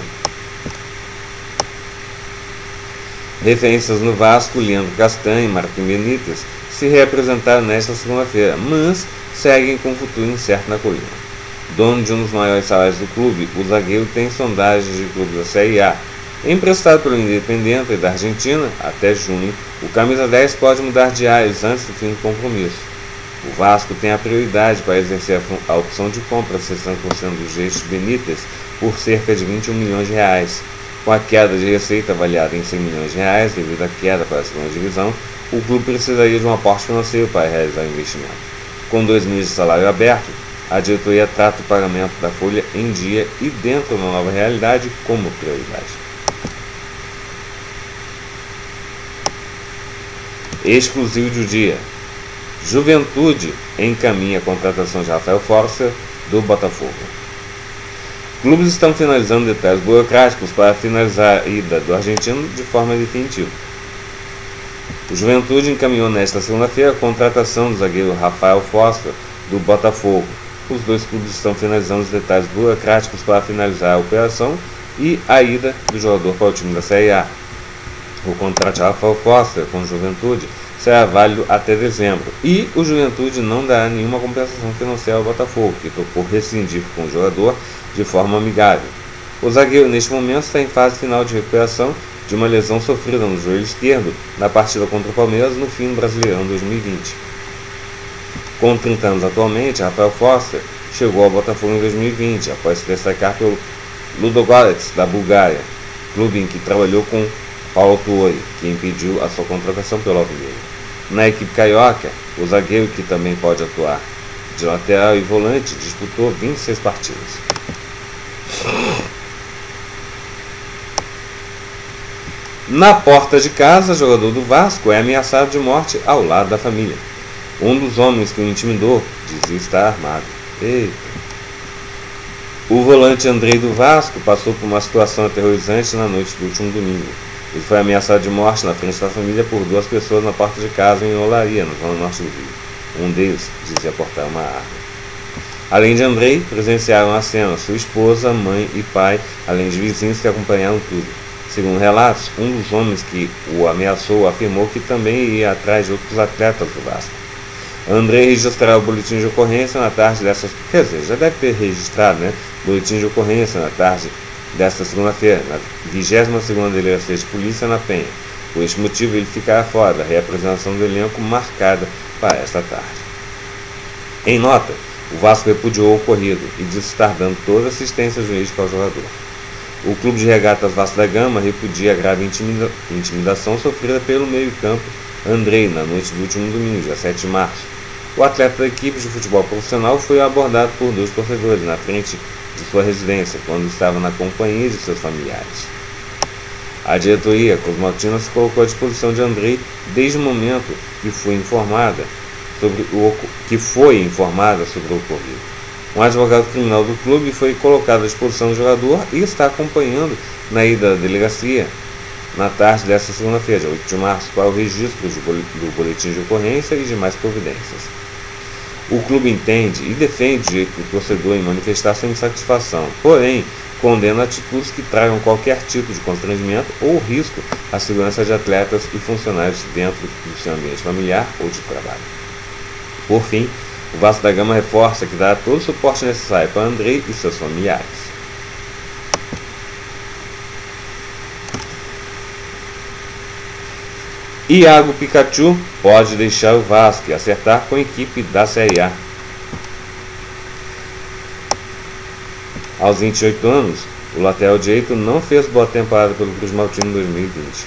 Referências no Vasco, Leandro Castanho e Martim Benítez se reapresentaram nesta segunda-feira, mas seguem com o futuro incerto na Colina. Dono de um dos maiores salários do clube, o zagueiro tem sondagens de clubes da Série A. Emprestado pelo Independiente da Argentina até junho, o camisa dez pode mudar de ares antes do fim do compromisso. O Vasco tem a prioridade para exercer a opção de compra de sessenta por cento dos gestos Benítez por cerca de vinte e um milhões de reais. Com a queda de receita avaliada em cem milhões de reais devido à queda para a segunda divisão, o clube precisaria de um aporte financeiro para realizar o investimento. Com dois meses de salário aberto, a diretoria trata o pagamento da folha em dia e, dentro da nova realidade, como prioridade. Exclusivo do dia: Juventude encaminha a contratação de Rafael Forster do Botafogo. Clubes estão finalizando detalhes burocráticos para finalizar a ida do argentino de forma definitiva. O Juventude encaminhou nesta segunda-feira a contratação do zagueiro Rafael Forster do Botafogo. Os dois clubes estão finalizando os detalhes burocráticos para finalizar a operação e a ida do jogador para o time da Série A. O contrato de Rafael Forster com o Juventude será válido até dezembro e o Juventude não dará nenhuma compensação financeira ao Botafogo, que topou rescindir com o jogador de forma amigável. O zagueiro neste momento está em fase final de recuperação de uma lesão sofrida no joelho esquerdo na partida contra o Palmeiras no fim do Brasileirão dois mil e vinte. Com trinta anos atualmente, Rafael Forster chegou ao Botafogo em dois mil e vinte, após se destacar pelo Ludogorets da Bulgária, clube em que trabalhou com Paulo Tuori, que impediu a sua contratação pelo Alvinegro. Na equipe carioca, o zagueiro, que também pode atuar de lateral e volante, disputou vinte e seis partidas. Na porta de casa, jogador do Vasco é ameaçado de morte ao lado da família. Um dos homens que o intimidou dizia estar armado. Eita. O volante Andrei do Vasco passou por uma situação aterrorizante na noite do último domingo. Ele foi ameaçado de morte na frente da família por duas pessoas na porta de casa em Olaria, na zona norte do Rio. Um deles dizia portar uma arma. Além de Andrei, presenciaram a cena sua esposa, mãe e pai, além de vizinhos que acompanharam tudo. Segundo relatos, um dos homens que o ameaçou afirmou que também ia atrás de outros atletas do Vasco. Andrei registrará o boletim de ocorrência na tarde dessa... Quer dizer, já deve ter registrado, né? Boletim de ocorrência na tarde desta segunda-feira, na vigésima segunda Delegacia de Polícia na Penha. Por este motivo, ele ficará fora da reapresentação do elenco marcada para esta tarde. Em nota, o Vasco repudiou o ocorrido e disse estar dando toda a assistência jurídica ao jogador. O Clube de Regatas Vasco da Gama repudia a grave intimida intimidação sofrida pelo meio-campo Andrei na noite do último domingo, dia sete de março. O atleta da equipe de futebol profissional foi abordado por dois torcedores na frente de sua residência, quando estava na companhia de seus familiares. A diretoria cosmaltina se colocou à disposição de Andrei desde o momento que foi informada sobre o, que foi informada sobre o ocorrido. Um advogado criminal do clube foi colocado à disposição do jogador e está acompanhando na ida da delegacia na tarde desta segunda-feira, dia oito de março, para o registro do boletim de ocorrência e demais providências. O clube entende e defende o direito do torcedor em manifestar sua insatisfação, porém, condena atitudes que tragam qualquer tipo de constrangimento ou risco à segurança de atletas e funcionários dentro do seu ambiente familiar ou de trabalho. Por fim, o Vasco da Gama reforça que dará todo o suporte necessário para Andrei e seus familiares. Iago Pikachu pode deixar o Vasco e acertar com a equipe da Série A. Aos vinte e oito anos, o lateral direito não fez boa temporada pelo Cruz Maltino em dois mil e vinte.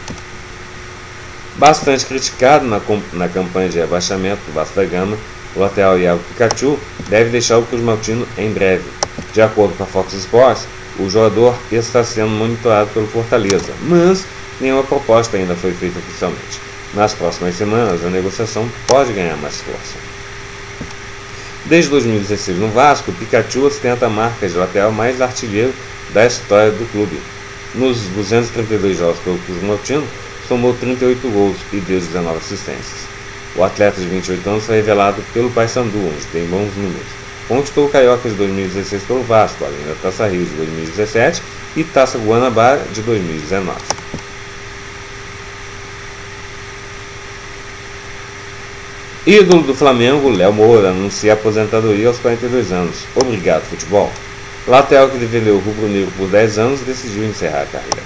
Bastante criticado na, na campanha de rebaixamento do Vasco da Gama, o lateral Iago Pikachu deve deixar o Cruz Maltino em breve. De acordo com a Fox Sports, o jogador está sendo monitorado pelo Fortaleza, mas nenhuma proposta ainda foi feita oficialmente. Nas próximas semanas, a negociação pode ganhar mais força. Desde dois mil e dezesseis no Vasco, Pikachu ostenta a marca de lateral mais artilheiro da história do clube. Nos duzentos e trinta e dois jogos pelo Cruz Maltino, somou trinta e oito gols e deu dezenove assistências. O atleta de vinte e oito anos foi revelado pelo Paysandu, onde tem bons números. Conquistou o Carioca de dois mil e dezesseis pelo Vasco, além da Taça Rio de dois mil e dezessete e Taça Guanabara de dois mil e dezenove. Ídolo do Flamengo, Léo Moura, anuncia aposentadoria aos quarenta e dois anos. Obrigado, futebol. Lateral que defendeu o rubro-negro por dez anos decidiu encerrar a carreira.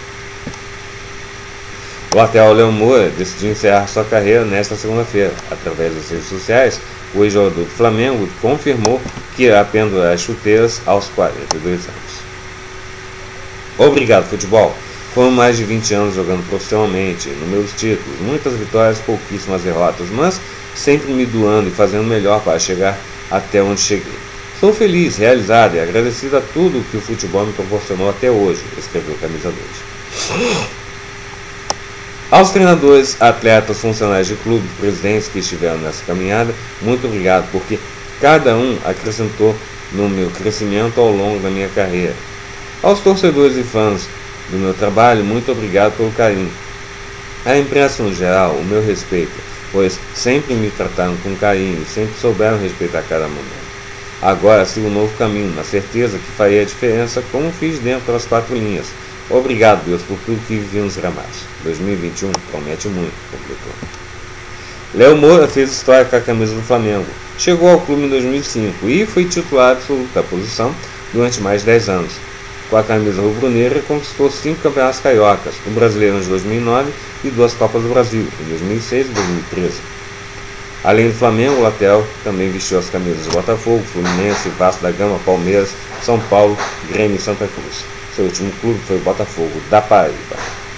O lateral Léo Moura decidiu encerrar sua carreira nesta segunda-feira. Através das redes sociais, o ex-jogador do Flamengo confirmou que irá pendurar as chuteiras aos quarenta e dois anos. Obrigado, futebol. Foram mais de vinte anos jogando profissionalmente, inúmeros títulos, muitas vitórias, pouquíssimas derrotas, mas sempre me doando e fazendo o melhor para chegar até onde cheguei. Sou feliz, realizado e agradecido a tudo que o futebol me proporcionou até hoje, escreveu o camisa dois. Aos treinadores, atletas, funcionários de clube, presidentes que estiveram nessa caminhada, muito obrigado, porque cada um acrescentou no meu crescimento ao longo da minha carreira. Aos torcedores e fãs do meu trabalho, muito obrigado pelo carinho. À imprensa no geral, o meu respeito, pois sempre me trataram com carinho e sempre souberam respeitar cada momento. Agora sigo um novo caminho, na certeza que faria a diferença como fiz dentro das quatro linhas. Obrigado, Deus, por tudo que vivi nos gramados. dois mil e vinte e um promete muito, completou. Léo Moura fez história com a camisa do Flamengo. Chegou ao clube em dois mil e cinco e foi titular absoluto da posição durante mais de dez anos. Com a camisa rubro-negra, conquistou cinco campeonatos cariocas, o Brasileirão de dois mil e nove e duas Copas do Brasil, em dois mil e seis e dois mil e treze. Além do Flamengo, o lateral também vestiu as camisas de Botafogo, Fluminense, Vasco da Gama, Palmeiras, São Paulo, Grêmio e Santa Cruz. Seu último clube foi o Botafogo da Paraíba.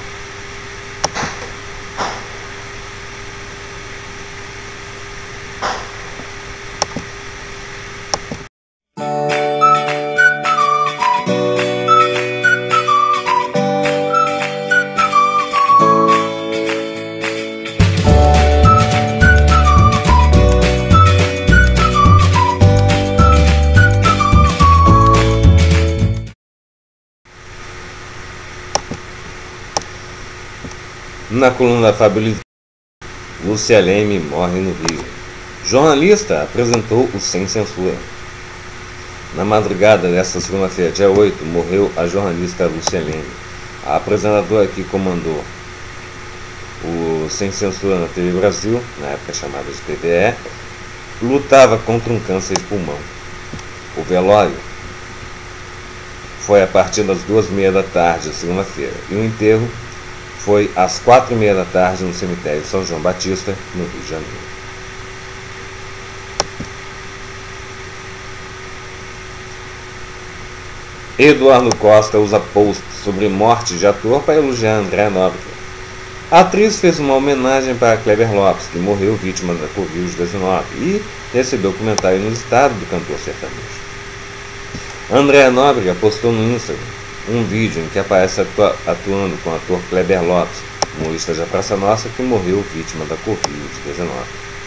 Na coluna da Fábio, Lúcia Leme morre no Rio. Jornalista apresentou o Sem Censura. Na madrugada desta segunda-feira, dia oito, morreu a jornalista Lúcia Leme, a apresentadora que comandou o Sem Censura na T V Brasil, na época chamada de T V E, lutava contra um câncer de pulmão. O velório foi a partir das duas e meia da tarde, segunda-feira, e o enterro foi às quatro e meia da tarde no cemitério de São João Batista, no Rio de Janeiro. Eduardo Costa usa post sobre morte de ator para elogiar Andréa Nóbrega. A atriz fez uma homenagem para Kleber Lopes, que morreu vítima da Covid dezenove, e recebeu comentário inusitado do cantor sertanejo. Andréa Nóbrega postou no Instagram um vídeo em que aparece atua atuando com o ator Kleber Lopes, humorista da Praça Nossa, que morreu vítima da Covid dezenove.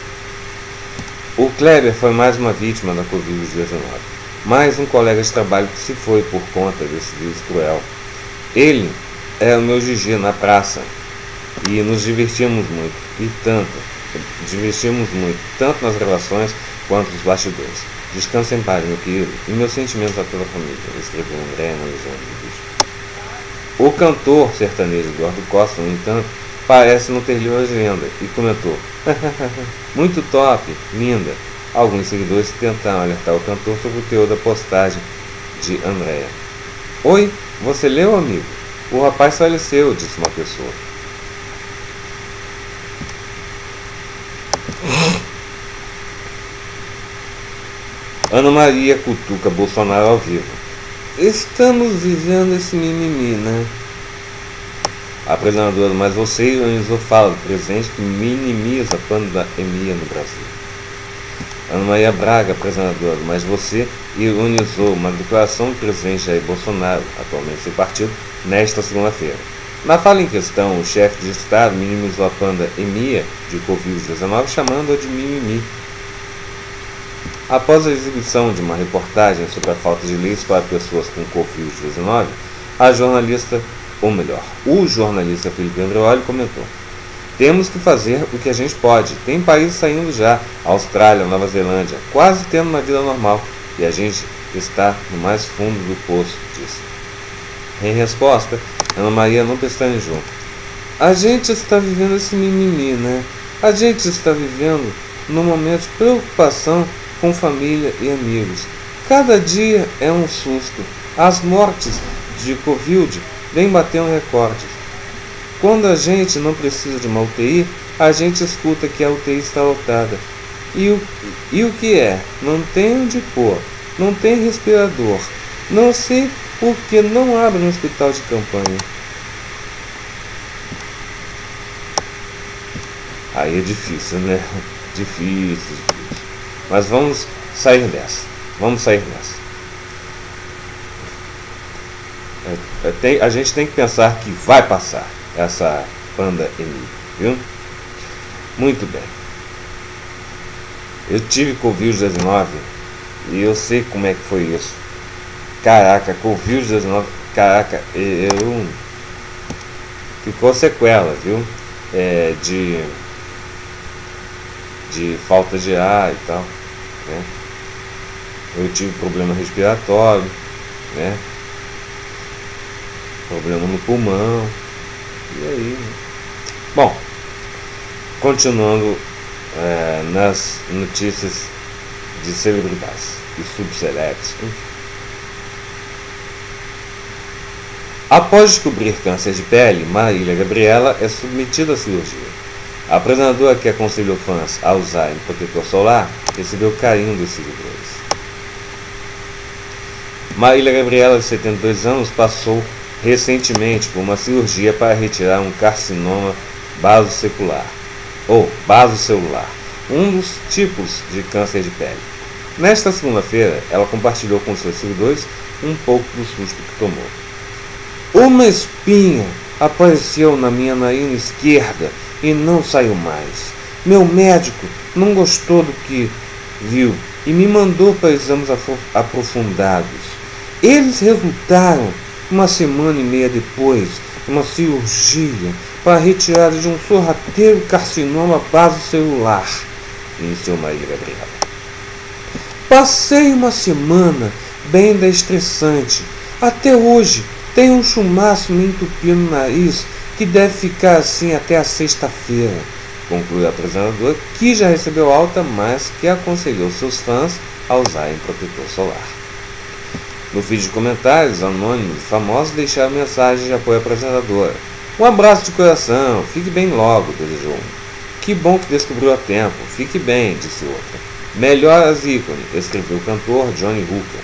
O Kleber foi mais uma vítima da Covid dezenove, mais um colega de trabalho que se foi por conta desse vírus cruel. Ele era o meu Gigi na praça e nos divertíamos muito, e tanto, divertimos muito, tanto nas gravações quanto nos bastidores. Descansa em paz, meu querido, e meus sentimentos a toda a família, escreveu André analisando o vídeo. O cantor sertanejo Eduardo Costa, no entanto, parece não ter lido a legenda e comentou: muito top, linda. Alguns seguidores tentaram alertar o cantor sobre o teor da postagem de Andréa. Oi, você leu, amigo? O rapaz faleceu, disse uma pessoa. Ana Maria cutuca Bolsonaro ao vivo. Estamos vivendo esse mimimi, né? A apresentadora, mas você ironizou fala do presidente que minimiza a pandemia no Brasil. Ana Maria Braga, apresentadora, mas você ironizou uma declaração do presidente Jair Bolsonaro, atualmente sem partido, nesta segunda-feira. Na fala em questão, o chefe de Estado minimizou a pandemia de covid dezenove, chamando-a de mimimi. Após a exibição de uma reportagem sobre a falta de leis para pessoas com covid dezenove, a jornalista, ou melhor, o jornalista Felipe Andreoli comentou: temos que fazer o que a gente pode. Tem países saindo já, Austrália, Nova Zelândia, quase tendo uma vida normal, e a gente está no mais fundo do poço, disse. Em resposta, Ana Maria não pestanejou. A gente está vivendo esse mimimi, né? A gente está vivendo num momento de preocupação com família e amigos. Cada dia é um susto. As mortes de Covid vêm batendo recordes. Quando a gente não precisa de uma U T I, a gente escuta que a U T I está lotada. E o, e o que é? Não tem onde pôr, não tem respirador. Não sei por que não abre um hospital de campanha. Aí é difícil, né? Difícil, difícil. Mas vamos sair dessa. Vamos sair dessa. É, é, tem, a gente tem que pensar que vai passar essa pandemia, viu? Muito bem. Eu tive covid dezenove e eu sei como é que foi isso. Caraca, covid dezenove, caraca, eu... ficou sequela, viu? É, de... de falta de ar e tal, né? Eu tive problema respiratório, né? Problema no pulmão. E aí, né? Bom, continuando é, nas notícias de celebridades e subcelebres. Após descobrir câncer de pele, Marília Gabriela é submetida à cirurgia. A apresentadora que aconselhou fãs a usarem protetor solar recebeu carinho dos seguidores. Marília Gabriela, de setenta e dois anos, passou recentemente por uma cirurgia para retirar um carcinoma basocelular, ou basocelular, um dos tipos de câncer de pele. Nesta segunda-feira, ela compartilhou com seus seguidores um pouco do susto que tomou. Uma espinha apareceu na minha narina esquerda e não saiu mais. Meu médico não gostou do que viu e me mandou para exames aprofundados. Eles resultaram uma semana e meia depois, uma cirurgia para a retirada de um sorrateiro carcinoma basocelular, iniciou Marília Gabriela. Passei uma semana bem estressante. Até hoje tenho um chumaço me entupindo no nariz que deve ficar assim até a sexta-feira, concluiu a apresentadora, que já recebeu alta, mas que aconselhou seus fãs a usarem protetor solar. No feed de comentários, anônimos e famosos deixaram mensagem de apoio à apresentadora. Um abraço de coração, fique bem logo, desejou um. Que bom que descobriu a tempo, fique bem, disse outra. Melhoras ícone, escreveu o cantor Johnny Hooker.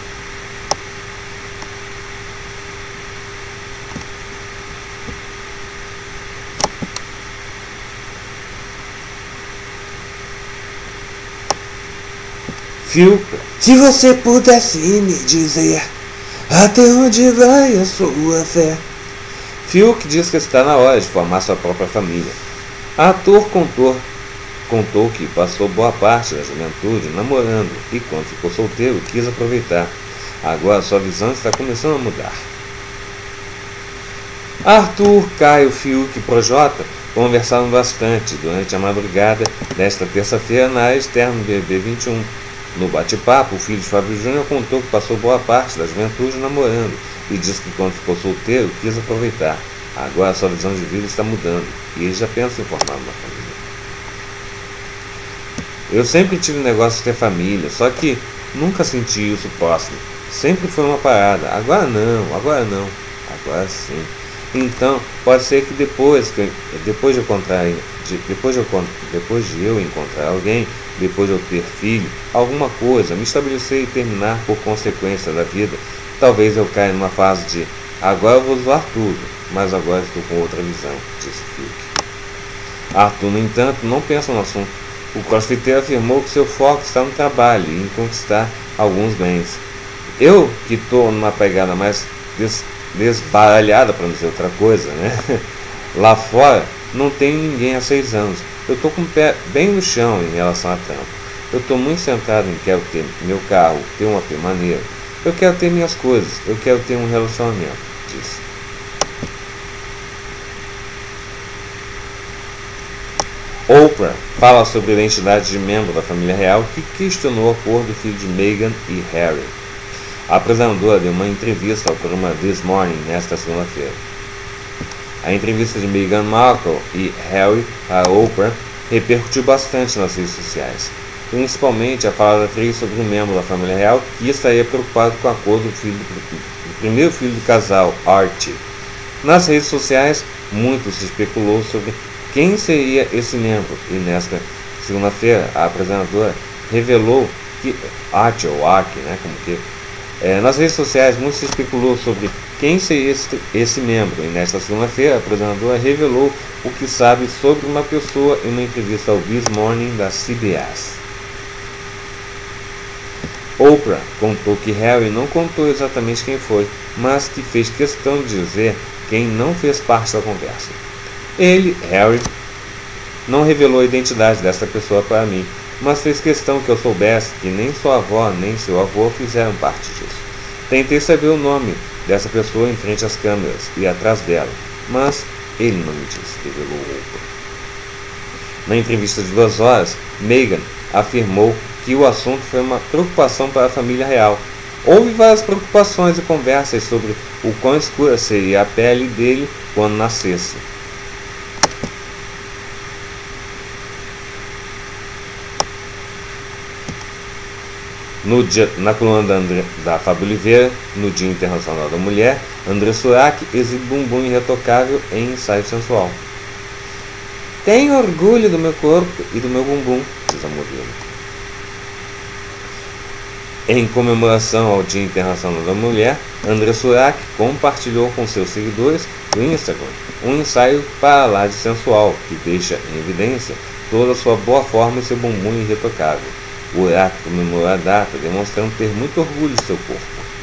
Fiuk, se você pudesse me dizer até onde vai a sua fé. Fiuk diz que está na hora de formar sua própria família. A ator contou, contou que passou boa parte da juventude namorando e quando ficou solteiro quis aproveitar. Agora sua visão está começando a mudar. Arthur, Caio, Fiuk e Projota conversaram bastante durante a madrugada desta terça-feira na externo B B vinte e um. No bate-papo, o filho de Fábio Júnior contou que passou boa parte da juventude namorando e disse que quando ficou solteiro quis aproveitar. Agora sua visão de vida está mudando e ele já pensa em formar uma família. Eu sempre tive um negócio de ter família, só que nunca senti isso próximo. Sempre foi uma parada. Agora não, agora não, agora sim. Então, pode ser que depois, que, depois, de, eu encontrar, de, depois, de, eu, depois de eu encontrar alguém, depois de eu ter filho, alguma coisa, me estabelecer e terminar por consequência da vida, talvez eu caia numa fase de agora eu vou zoar tudo, mas agora estou com outra visão, disse Fiuk. Arthur, no entanto, não pensa no assunto. O crossfiteiro afirmou que seu foco está no trabalho e em conquistar alguns bens. Eu, que estou numa pegada mais des desbaralhada, para não dizer outra coisa, né? Lá fora não tenho ninguém há seis anos. Eu estou com o pé bem no chão em relação a trampo. Eu estou muito centrado em quero ter meu carro, ter uma P maneira. Eu quero ter minhas coisas, eu quero ter um relacionamento, disse. Oprah fala sobre a identidade de membro da família real que questionou a cor do filho de Meghan e Harry. A apresentadora deu uma entrevista ao programa This Morning nesta segunda-feira. A entrevista de Meghan Markle e Harry a Oprah repercutiu bastante nas redes sociais, principalmente a fala da atriz sobre um membro da família real que estaria preocupado com a cor do, filho do, do primeiro filho do casal, Archie. Nas redes sociais, muito se especulou sobre quem seria esse membro, e nesta segunda-feira a apresentadora revelou que Archie ou Archie, né, como que É, nas redes sociais, muito se especulou sobre quem seria esse, esse membro, e nesta segunda-feira a apresentadora revelou o que sabe sobre uma pessoa em uma entrevista ao This Morning da C B S. Oprah contou que Harry não contou exatamente quem foi, mas que fez questão de dizer quem não fez parte da conversa. Ele, Harry, não revelou a identidade dessa pessoa para mim, mas fez questão que eu soubesse que nem sua avó nem seu avô fizeram parte disso. Tentei saber o nome dessa pessoa em frente às câmeras e atrás dela, mas ele não me disse, revelou Oprah. Na entrevista de duas horas, Meghan afirmou que o assunto foi uma preocupação para a família real. Houve várias preocupações e conversas sobre o quão escura seria a pele dele quando nascesse. No dia, na coluna da, André, da Fábio Oliveira, no Dia Internacional da Mulher, André Surak exibe bumbum irretocável em ensaio sensual. Tenho orgulho do meu corpo e do meu bumbum, diz a modelo. Em comemoração ao Dia Internacional da Mulher, André Surak compartilhou com seus seguidores do Instagram um ensaio para lá de sensual que deixa em evidência toda a sua boa forma e seu bumbum irretocável. O Urak comemorou a data, demonstrando ter muito orgulho de seu corpo.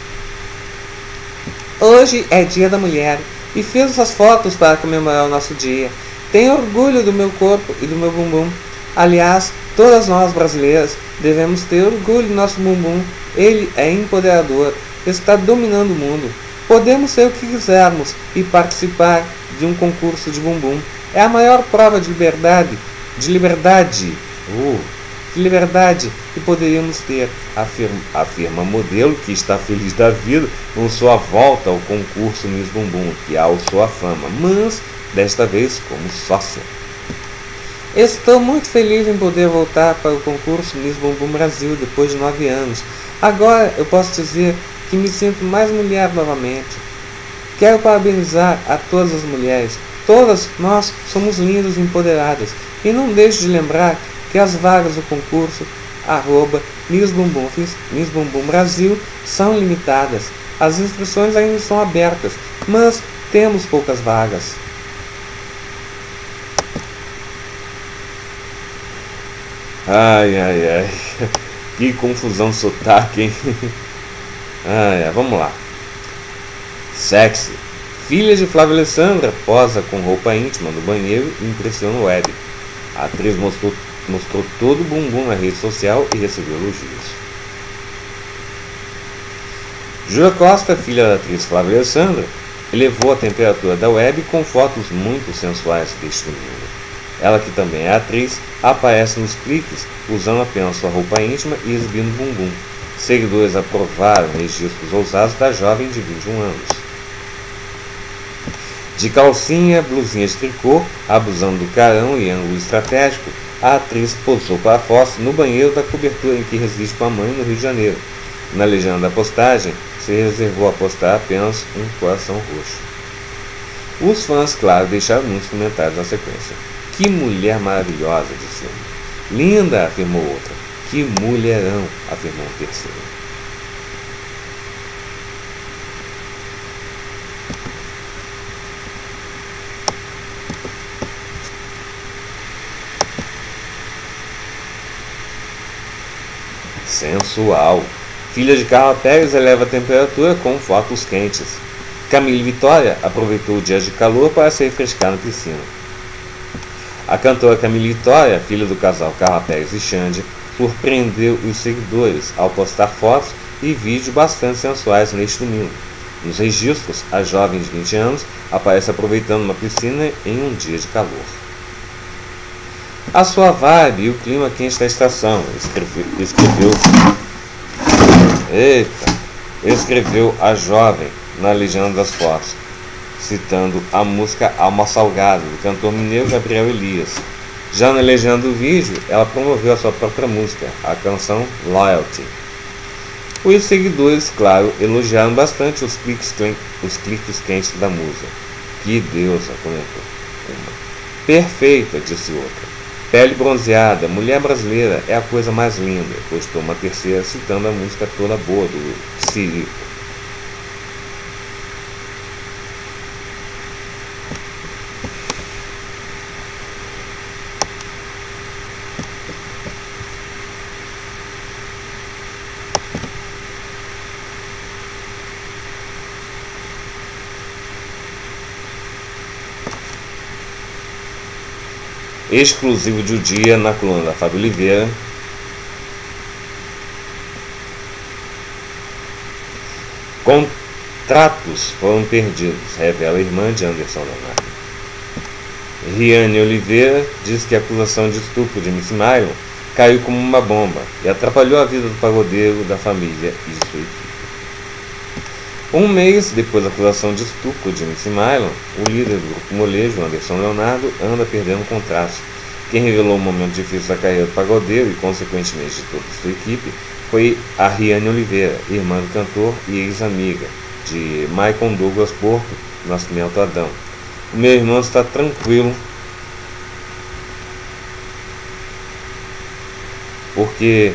Hoje é Dia da Mulher e fiz essas fotos para comemorar o nosso dia. Tenho orgulho do meu corpo e do meu bumbum. Aliás, todas nós brasileiras devemos ter orgulho do nosso bumbum. Ele é empoderador, está dominando o mundo. Podemos ser o que quisermos e participar de um concurso de bumbum. É a maior prova de liberdade, de liberdade. Uh. De liberdade que poderíamos ter, afirma, afirma a modelo que está feliz da vida com sua volta ao concurso Miss Bumbum, que alçou a fama, mas desta vez como sócia. Estou muito feliz em poder voltar para o concurso Miss Bumbum Brasil depois de nove anos. Agora eu posso dizer que me sinto mais mulher novamente. Quero parabenizar a todas as mulheres. Todas nós somos lindas e empoderadas. E não deixo de lembrar que as vagas do concurso arroba Miss Bumbum, Miss Bumbum Brasil são limitadas. As inscrições ainda estão abertas, mas temos poucas vagas. Ai, ai, ai. Que confusão de sotaque, hein? Ai, ai, vamos lá. Sexy. Filha de Flávia Alessandra posa com roupa íntima no banheiro e impressiona o web. A atriz mostrou mostrou todo o bumbum na rede social e recebeu elogios. Júlia Costa, filha da atriz Flávia Alessandra, elevou a temperatura da web com fotos muito sensuais deste mundo. Ela, que também é atriz, aparece nos clipes usando apenas sua roupa íntima e exibindo bumbum. Seguidores aprovaram registros ousados da jovem de vinte e um anos. De calcinha, blusinha de tricô, abusando do carão e ângulo estratégico, a atriz posou para a foto no banheiro da cobertura em que reside com a mãe no Rio de Janeiro. Na legenda da postagem, se reservou a postar apenas um coração roxo. Os fãs, claro, deixaram muitos comentários na sequência. Que mulher maravilhosa, disse um. Linda, afirmou outra. Que mulherão, afirmou um terceiro. Sensual. Filha de Carla Perez eleva a temperatura com fotos quentes. Camille Vitória aproveitou o dia de calor para se refrescar na piscina. A cantora Camille Vitória, filha do casal Carla Perez e Xande, surpreendeu os seguidores ao postar fotos e vídeos bastante sensuais neste domingo. Nos registros, a jovem de vinte anos aparece aproveitando uma piscina em um dia de calor. A sua vibe e o clima quente da estação, escreveu, escreveu, eita, escreveu a jovem na legenda das fotos, citando a música Alma Salgada, do cantor mineiro Gabriel Elias. Já na legenda do vídeo, ela promoveu a sua própria música, a canção Loyalty. Os seguidores, claro, elogiaram bastante os cliques, os cliques quentes da música. Que deusa, comentou uma. Perfeita, disse outra. Pele bronzeada, mulher brasileira é a coisa mais linda, postou uma terceira citando a música toda boa do Siri. Exclusivo de O Dia, na coluna da Fábio Oliveira. Contratos foram perdidos, revela a irmã de Anderson Leonardo. Riane Oliveira diz que a acusação de estupro de Miss Mylon caiu como uma bomba e atrapalhou a vida do pagodeiro, da família e de sua equipe. Um mês depois da acusação de estupro de Miss Mylon, o líder do grupo molejo, Anderson Leonardo, anda perdendo contratos. Quem revelou um momento difícil da carreira do pagodeiro e, consequentemente, de toda a sua equipe, foi a Riane Oliveira, irmã do cantor e ex-amiga de Michael Douglas Porto, Nascimento Adão. O meu irmão está tranquilo porque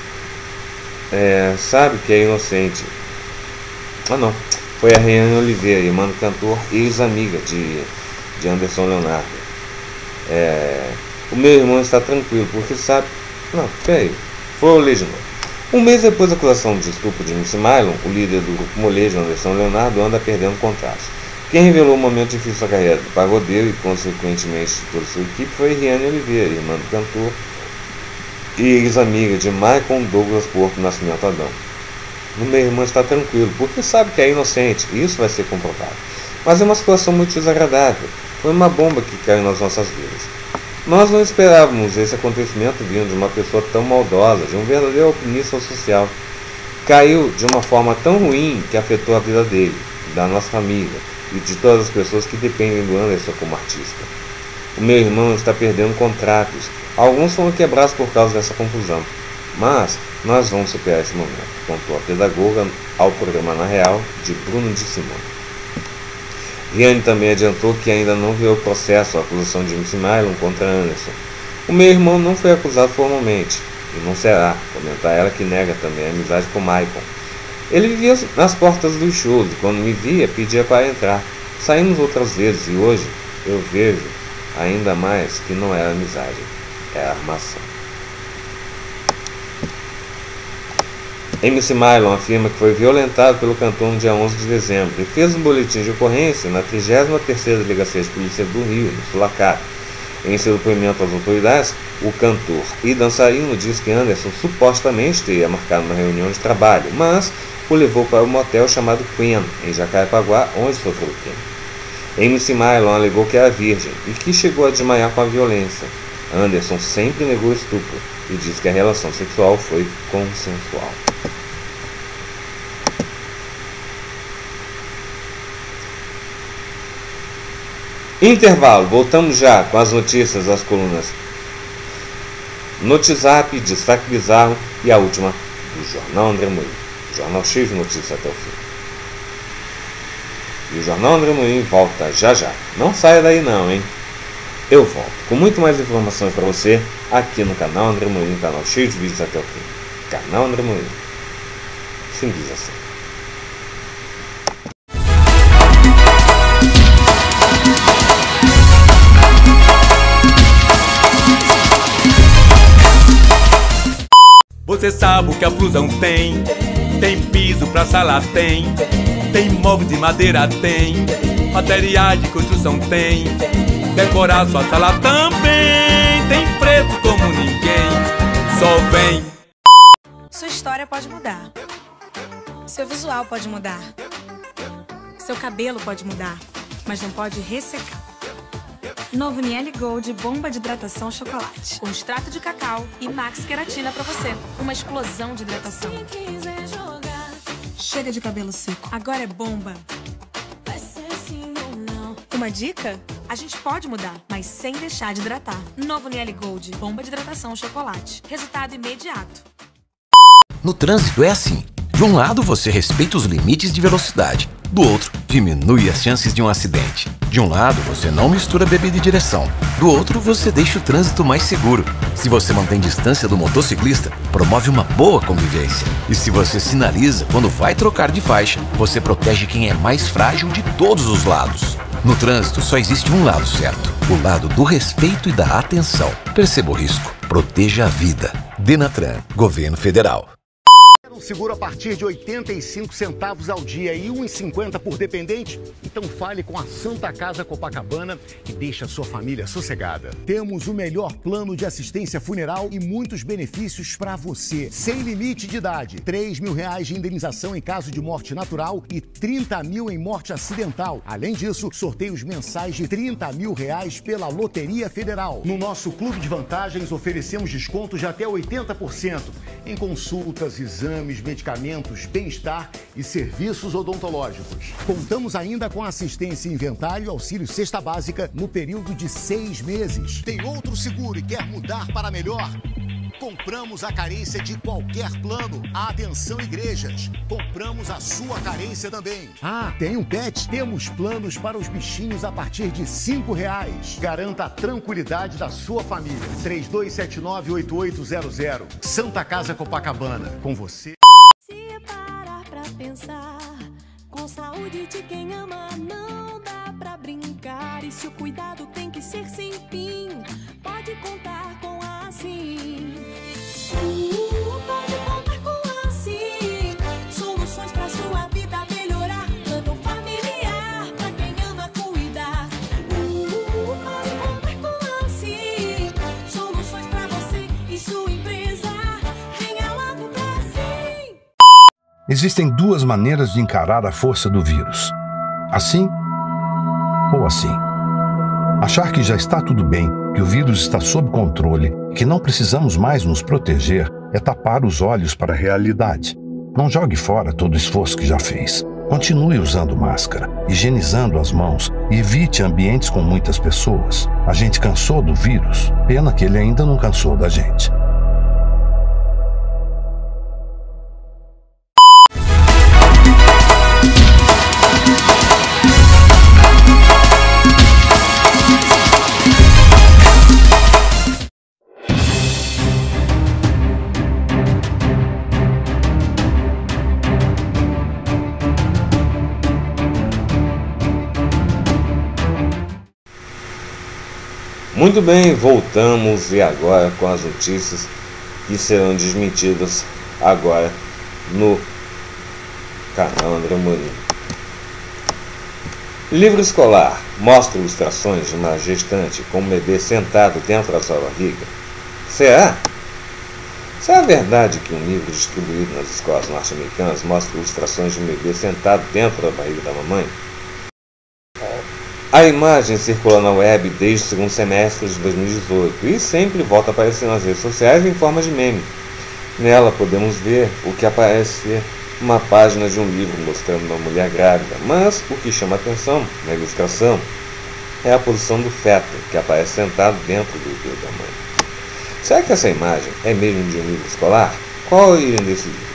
é, sabe que é inocente. Ah não, foi a Riane Oliveira, irmã do cantor e ex-amiga de, de Anderson Leonardo. É, o meu irmão está tranquilo, porque sabe... Não, peraí, foi o Legend. Um mês depois da acusação de estupro de Miss Mylon, o líder do grupo molejo, Anderson Leonardo, anda perdendo contratos. Quem revelou o momento difícil da carreira do pagodeiro e, consequentemente, de toda a sua equipe foi Riane Oliveira, irmã do cantor e ex-amiga de Michael Douglas Porto, Nascimento Adão. O meu irmão está tranquilo, porque sabe que é inocente, e isso vai ser comprovado. Mas é uma situação muito desagradável. Foi uma bomba que caiu nas nossas vidas. Nós não esperávamos esse acontecimento vindo de uma pessoa tão maldosa, de um verdadeiro alpinista social. Caiu de uma forma tão ruim que afetou a vida dele, da nossa família e de todas as pessoas que dependem do Anderson como artista. O meu irmão está perdendo contratos. Alguns foram quebrados por causa dessa confusão. Mas nós vamos superar esse momento, contou a pedagoga ao programa Na Real, de Bruno de Simão. Riane também adiantou que ainda não viu o processo, a acusação de Miss Mylon contra Anderson. O meu irmão não foi acusado formalmente, e não será, comenta ela, que nega também a amizade com Michael. Ele vivia nas portas dos shows e quando me via pedia para entrar. Saímos outras vezes e hoje eu vejo ainda mais que não era amizade, era armação. M C Mylon afirma que foi violentado pelo cantor no dia onze de dezembro e fez um boletim de ocorrência na trigésima terceira Delegacia de Polícia do Rio, no Sulacap. Em seu depoimento às autoridades, o cantor e dançarino diz que Anderson supostamente teria marcado uma reunião de trabalho, mas o levou para um motel chamado Queen, em Jacarepaguá, onde sofreu o crime. M C Marlon alegou que era virgem e que chegou a desmaiar com a violência. Anderson sempre negou estupro e disse que a relação sexual foi consensual. Intervalo, voltamos já com as notícias das colunas Notizap, Destaque Bizarro e a última do Jornal André Moinho. Jornal cheio de notícias até o fim. E o Jornal André Moinho volta já já. Não saia daí não, hein? Eu volto com muito mais informações para você aqui no canal André Moinho, canal cheio de vídeos até o fim. Canal André Moinho. Simples assim. Você sabe o que a Flusão tem? Tem piso pra sala, tem. Tem móveis de madeira, tem. Materiais de construção, tem. Decorar sua sala também. Tem preço como ninguém. Só vem. Sua história pode mudar. Seu visual pode mudar. Seu cabelo pode mudar, mas não pode ressecar. Novo Niele Gold Bomba de Hidratação Chocolate. Com extrato de cacau e Max Queratina pra você. Uma explosão de hidratação. Chega de cabelo seco. Agora é bomba. Uma dica? A gente pode mudar, mas sem deixar de hidratar. Novo Niele Gold Bomba de Hidratação Chocolate. Resultado imediato. No trânsito é assim. De um lado, você respeita os limites de velocidade. Do outro, diminui as chances de um acidente. De um lado, você não mistura bebida e direção. Do outro, você deixa o trânsito mais seguro. Se você mantém distância do motociclista, promove uma boa convivência. E se você sinaliza quando vai trocar de faixa, você protege quem é mais frágil de todos os lados. No trânsito, só existe um lado certo. O lado do respeito e da atenção. Perceba o risco. Proteja a vida. Denatran, Governo Federal. Um seguro a partir de oitenta e cinco centavos ao dia e um real e cinquenta por dependente? Então fale com a Santa Casa Copacabana e deixe a sua família sossegada. Temos o melhor plano de assistência funeral e muitos benefícios para você. Sem limite de idade, três mil reais de indenização em caso de morte natural e trinta mil em morte acidental. Além disso, sorteios mensais de trinta mil reais pela Loteria Federal. No nosso clube de vantagens, oferecemos descontos de até oitenta por cento em consultas, exames, medicamentos, bem-estar e serviços odontológicos. Contamos ainda com assistência em inventário e auxílio cesta básica no período de seis meses. Tem outro seguro e quer mudar para melhor? Compramos a carência de qualquer plano. Atenção, igrejas. Compramos a sua carência também. Ah, tem um pet? Temos planos para os bichinhos a partir de cinco reais. Garanta a tranquilidade da sua família. três dois sete nove, oito oito zero zero. Santa Casa Copacabana. Com você. Se parar pra pensar, com saúde de quem ama não dá pra brincar. E se o cuidado tem que ser sem fim, pode contar com a Assim. Uh, pode contar com a Assim. Soluções pra sua vida melhorar. Plano familiar pra quem ama cuidar. Uh, pode contar com a Assim. Soluções pra você e sua empresa. Venha logo pra Assim. Existem duas maneiras de encarar a força do vírus. Assim ou assim. Achar que já está tudo bem, que o vírus está sob controle e que não precisamos mais nos proteger é tapar os olhos para a realidade. Não jogue fora todo o esforço que já fez. Continue usando máscara, higienizando as mãos e evite ambientes com muitas pessoas. A gente cansou do vírus, pena que ele ainda não cansou da gente. Muito bem, voltamos e agora com as notícias que serão desmentidas agora no canal André Moinho. Livro escolar mostra ilustrações de uma gestante com um bebê sentado dentro da sua barriga. Será? Será verdade que um livro distribuído nas escolas norte-americanas mostra ilustrações de um bebê sentado dentro da barriga da mamãe? A imagem circula na web desde o segundo semestre de dois mil e dezoito e sempre volta a aparecer nas redes sociais em forma de meme. Nela podemos ver o que aparece ser uma página de um livro mostrando uma mulher grávida, mas o que chama atenção na ilustração é a posição do feto, que aparece sentado dentro do útero da mãe. Será que essa imagem é mesmo de um livro escolar? Qual a origem desse livro?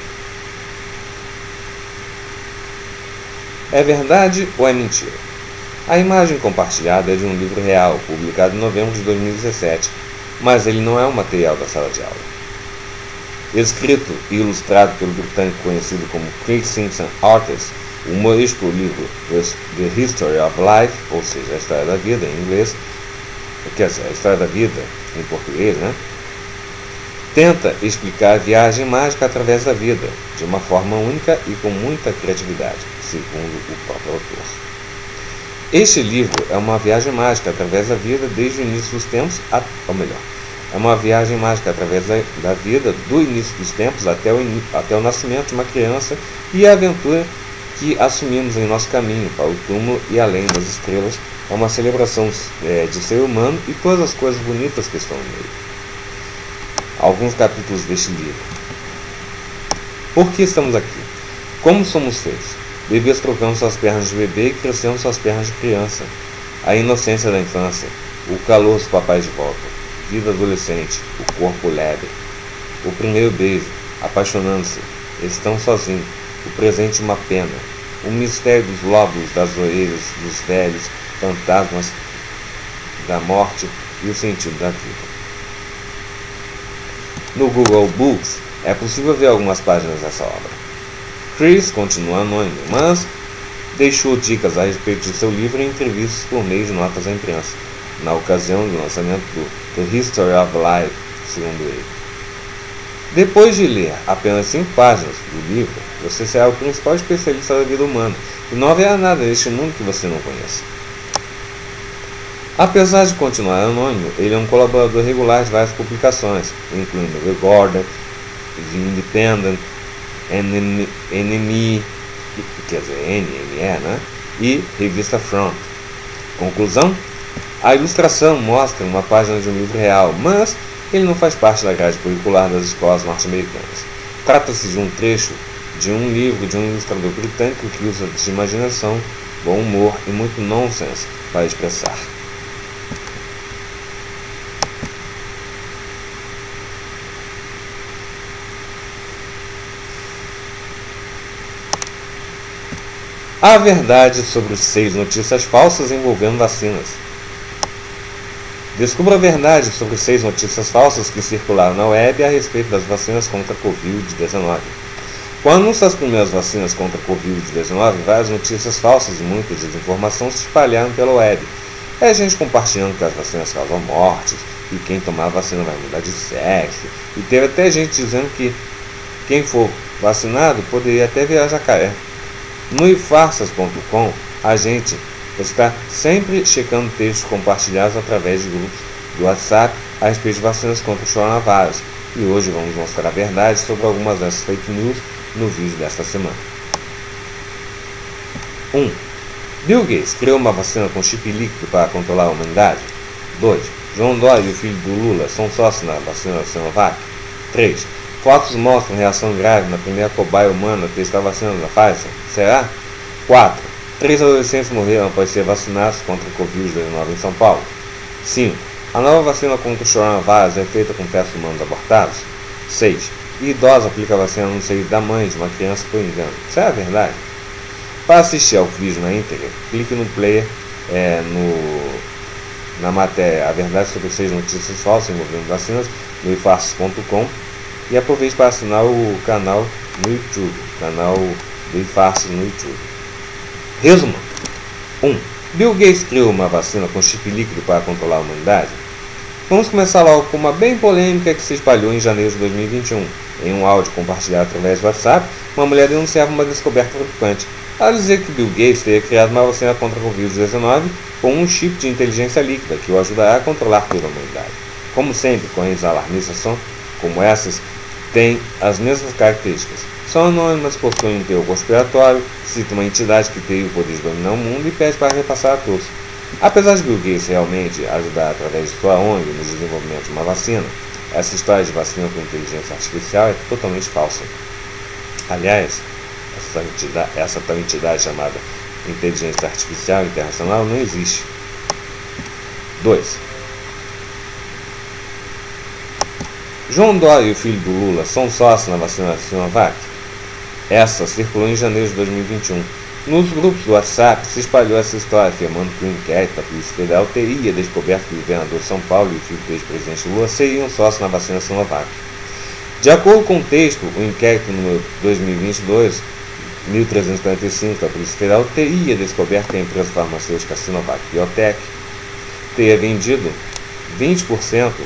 É verdade ou é mentira? A imagem compartilhada é de um livro real, publicado em novembro de dois mil e dezessete, mas ele não é um material da sala de aula. Escrito e ilustrado pelo britânico conhecido como Craig Simpson Artist, o humorístico livro The History of Life, ou seja, a história da vida em inglês, quer dizer, a história da vida em português, né? Tenta explicar a viagem mágica através da vida, de uma forma única e com muita criatividade, segundo o próprio autor. Este livro é uma viagem mágica através da vida desde o início dos tempos, a, ou melhor, é uma viagem mágica através da, da vida do início dos tempos até o, até o nascimento de uma criança e a aventura que assumimos em nosso caminho para o túmulo e além das estrelas. É uma celebração é, de ser humano e todas as coisas bonitas que estão no meio. Alguns capítulos deste livro. Por que estamos aqui? Como somos feitos? Bebês trocando suas pernas de bebê e crescendo suas pernas de criança. A inocência da infância. O calor dos papais de volta. Vida adolescente. O corpo leve. O primeiro beijo. Apaixonando-se. Estão sozinhos. O presente uma pena. O mistério dos lóbulos das orelhas dos velhos. Fantasmas da morte e o sentido da vida. No Google Books é possível ver algumas páginas dessa obra. Chris continua anônimo, mas deixou dicas a respeito de seu livro em entrevistas por meio de notas à imprensa, na ocasião do lançamento do The History of Life, segundo ele. Depois de ler apenas cinco páginas do livro, você será o principal especialista da vida humana, e não haverá nada neste mundo que você não conheça. Apesar de continuar anônimo, ele é um colaborador regular de várias publicações, incluindo The Guardian, The Independent, N M E, quer dizer, N M E, né? E revista Front. Conclusão? A ilustração mostra uma página de um livro real, mas ele não faz parte da grade curricular das escolas norte-americanas. Trata-se de um trecho de um livro de um ilustrador britânico que usa de imaginação, bom humor e muito nonsense para expressar. A verdade sobre seis notícias falsas envolvendo vacinas. Descubra a verdade sobre seis notícias falsas que circularam na web a respeito das vacinas contra a covid dezenove. Com o anúncio das primeiras vacinas contra a covid dezenove, várias notícias falsas e muita desinformação se espalharam pela web. É gente compartilhando que as vacinas causam mortes, e quem tomar a vacina vai mudar de sexo, e teve até gente dizendo que quem for vacinado poderia até virar jacaré. No i farsas ponto com, a gente está sempre checando textos compartilhados através de grupos do WhatsApp a respeito de vacinas contra o coronavírus. E hoje vamos mostrar a verdade sobre algumas dessas fake news no vídeo desta semana. um. Bill Gates criou uma vacina com chip líquido para controlar a humanidade? dois. João Dória e o filho do Lula são sócios na vacina da Sinovac? três. Fotos mostram reação grave na primeira cobaia humana a testar a vacina da Pfizer? Será? quatro. Três adolescentes morreram após ser vacinados contra a covid dezenove em São Paulo. cinco. A nova vacina contra o coronavírus é feita com testes humanos abortados? seis. Idosa aplica a vacina no seio da mãe de uma criança por engano. Será verdade? Para assistir ao vídeo na íntegra, clique no player é, no, na matéria A Verdade sobre seis Notícias Falsas envolvendo vacinas no i farsas ponto com e aproveite para assinar o canal no YouTube, canal do iFarsas no YouTube. Resumo. um. Bill Gates criou uma vacina com chip líquido para controlar a humanidade? Vamos começar logo com uma bem polêmica que se espalhou em janeiro de dois mil e vinte e um. Em um áudio compartilhado através do WhatsApp, uma mulher denunciava uma descoberta preocupante ao dizer que Bill Gates teria criado uma vacina contra a covid dezenove com um chip de inteligência líquida que o ajudará a controlar toda a humanidade. Como sempre, correntes alarmistas são como essas, têm as mesmas características. São anônimas, possuem um teor conspiratório, citam uma entidade que tem o poder de dominar o mundo e pede para repassar a todos. Apesar de Bill Gates realmente ajudar através de sua O N G no desenvolvimento de uma vacina, essa história de vacina com inteligência artificial é totalmente falsa. Aliás, essa, entidade, essa tal entidade chamada Inteligência Artificial Internacional não existe. dois. João Dória e o filho do Lula são sócios na vacina Sinovac? Essa circulou em janeiro de dois mil e vinte e um. Nos grupos do WhatsApp se espalhou essa história, afirmando que o inquérito da Polícia Federal teria descoberto que o governador de São Paulo e o filho do ex-presidente Lula seriam sócios na vacina Sinovac. De acordo com o texto, o inquérito número dois mil e vinte e dois, mil trezentos e quarenta e cinco da Polícia Federal teria descoberto que a empresa farmacêutica Sinovac Biotech teria vendido vinte por cento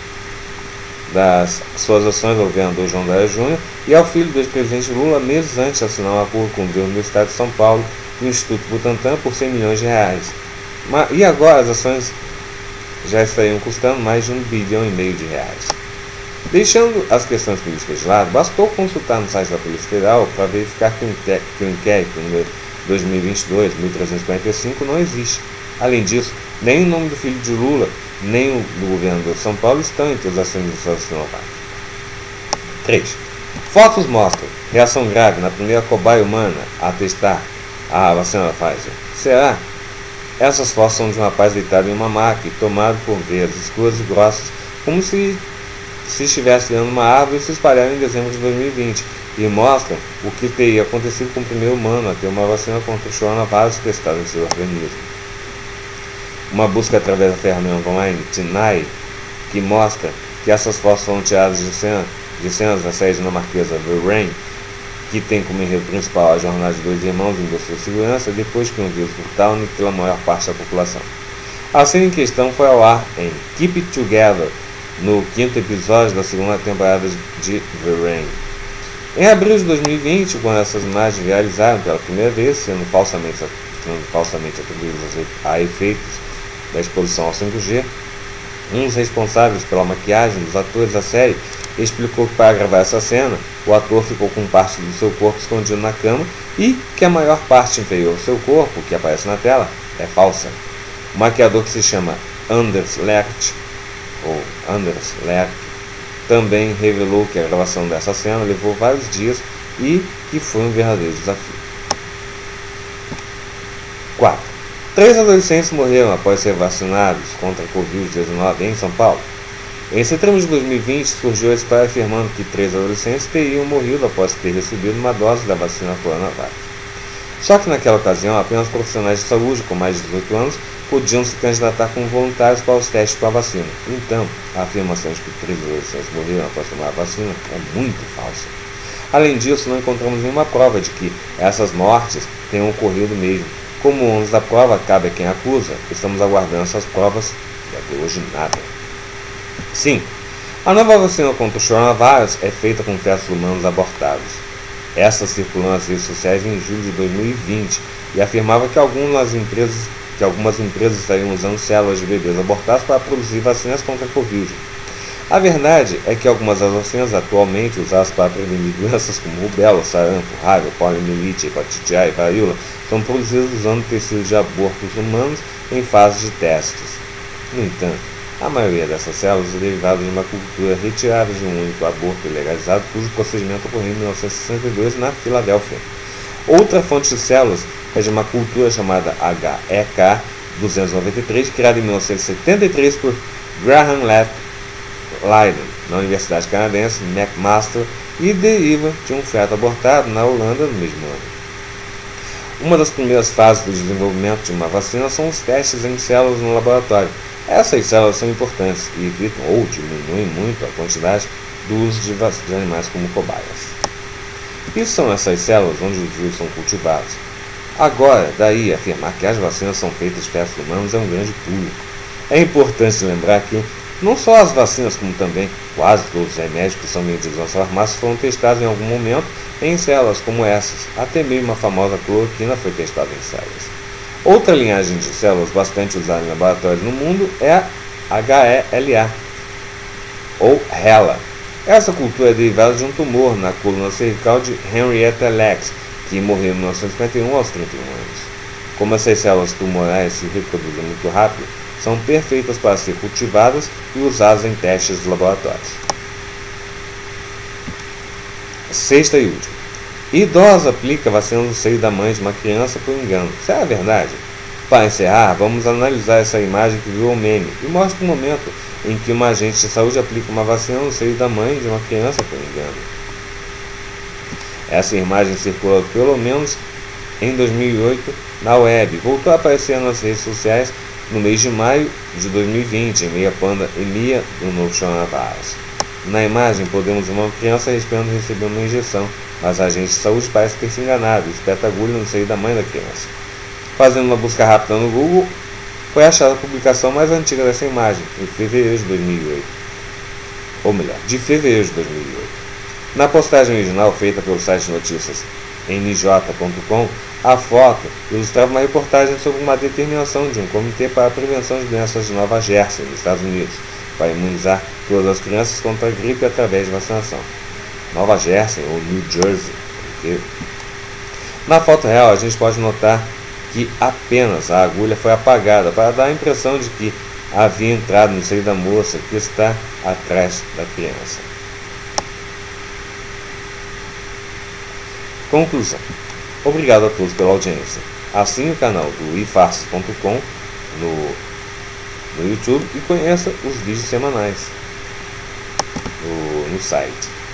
das suas ações ao governador João Dória Júnior e ao filho do ex-presidente Lula meses antes de assinar um acordo com o governo do estado de São Paulo e o Instituto Butantan por cem milhões de reais. Mas, e agora as ações já estariam custando mais de um bilhão e meio de reais. Deixando as questões políticas de lado, bastou consultar no site da Polícia Federal para verificar que o inquérito número dois mil e vinte e dois, mil trezentos e quarenta e cinco não existe. Além disso, nem o nome do filho de Lula, nem o do governador de São Paulo estão entre os acionistas da Sinovac. três. Fotos mostram reação grave na primeira cobaia humana a testar a vacina da Pfizer. Será? Essas fotos são de um rapaz deitado em uma maca e tomado por veias escuras e grossas, como se, se estivesse olhando uma árvore e se espalharam em dezembro de dois mil e vinte, e mostram o que teria acontecido com o primeiro humano a ter uma vacina contra o coronavírus testada em seu organismo. Uma busca através da ferramenta online Tinai, que mostra que essas fotos foram tiradas de, cena, de cenas da série dinamarquesa The Rain, que tem como enredo principal a jornada de dois irmãos em busca de segurança depois que um vírus brutal aniquila a maior parte da população. A cena em questão foi ao ar em Keep It Together, no quinto episódio da segunda temporada de The Rain. Em abril de dois mil e vinte, quando essas imagens viralizaram pela primeira vez, sendo falsamente, sendo falsamente atribuídas a efeitos da exposição ao cinco G, um dos responsáveis pela maquiagem dos atores da série explicou que para gravar essa cena, o ator ficou com parte do seu corpo escondido na cama e que a maior parte inferior do seu corpo, que aparece na tela, é falsa. O maquiador, que se chama Anders Lerch, ou Anders Lerch, também revelou que a gravação dessa cena levou vários dias e que foi um verdadeiro desafio. quatro. Três adolescentes morreram após ser vacinados contra a covid dezenove em São Paulo. Em setembro de dois mil e vinte, surgiu a história afirmando que três adolescentes teriam morrido após ter recebido uma dose da vacina Coronavac. Só que naquela ocasião, apenas profissionais de saúde com mais de dezoito anos podiam se candidatar como voluntários para os testes com a vacina. Então, a afirmação de que três adolescentes morreram após tomar a vacina é muito falsa. Além disso, não encontramos nenhuma prova de que essas mortes tenham ocorrido mesmo. Como o ônus da prova cabe a quem acusa, estamos aguardando essas provas e até hoje nada. cinco. A nova vacina contra o coronavírus é feita com testes humanos abortados. Essa circulou nas redes sociais em julho de dois mil e vinte e afirmava que algumas empresas, que algumas empresas estariam usando células de bebês abortados para produzir vacinas contra a Covid. A verdade é que algumas das vacinas atualmente usadas para prevenir doenças como rubéola, sarampo, raiva, poliomielite, hepatite A e varíola são produzidas usando tecidos de abortos humanos em fase de testes. No entanto, a maioria dessas células é derivada de uma cultura retirada de um único aborto legalizado, cujo procedimento ocorreu em mil novecentos e sessenta e dois na Filadélfia. Outra fonte de células é de uma cultura chamada H E K duzentos e noventa e três, criada em mil novecentos e setenta e três por Graham Leiden, na Universidade Canadense McMaster, e deriva de um feto abortado na Holanda no mesmo ano. Uma das primeiras fases do desenvolvimento de uma vacina são os testes em células no laboratório. Essas células são importantes e evitam ou diminuem muito a quantidade do uso de, de animais como cobaias. E são essas células onde os vírus são cultivados. Agora, daí, afirmar que as vacinas são feitas de testes humanos é um grande pulo. É importante lembrar que não só as vacinas, como também quase todos os remédios que são vendidos nas farmácias foram testados em algum momento em células como essas. Até mesmo a famosa cloroquina foi testada em células. Outra linhagem de células bastante usada em laboratórios no mundo é a H E L A, ou HeLa. Essa cultura é derivada de um tumor na coluna cervical de Henrietta Lacks, que morreu em mil novecentos e cinquenta e um aos trinta e um anos. Como essas células tumorais se reproduzem muito rápido, são perfeitas para ser cultivadas e usadas em testes de laboratórios. Sexta e última. Idosa aplica vacina no seio da mãe de uma criança por engano. Será verdade? Para encerrar, vamos analisar essa imagem que virou meme e mostra o momento em que uma agente de saúde aplica uma vacina no seio da mãe de uma criança por engano. Essa imagem circulou pelo menos em dois mil e oito na web, voltou a aparecer nas redes sociais no mês de maio de dois mil e vinte, em meio à pandemia do novo coronavírus. Na imagem podemos ver uma criança esperando receber uma injeção, mas a agente de saúde parece ter se enganado e espeta a agulha no seio da mãe da criança. Fazendo uma busca rápida no Google, foi achada a publicação mais antiga dessa imagem, em fevereiro de dois mil e oito. Ou melhor, de fevereiro de dois mil e oito. Na postagem original feita pelo site de notícias N J ponto com, a foto ilustrava uma reportagem sobre uma determinação de um comitê para a prevenção de doenças de Nova Jersey, nos Estados Unidos, para imunizar todas as crianças contra a gripe através de vacinação. Nova Jersey ou New Jersey. Porque... Na foto real, a gente pode notar que apenas a agulha foi apagada para dar a impressão de que havia entrado no seio da moça que está atrás da criança. Conclusão. Obrigado a todos pela audiência. Assine o canal do i farsos ponto com no, no YouTube e conheça os vídeos semanais no, no site.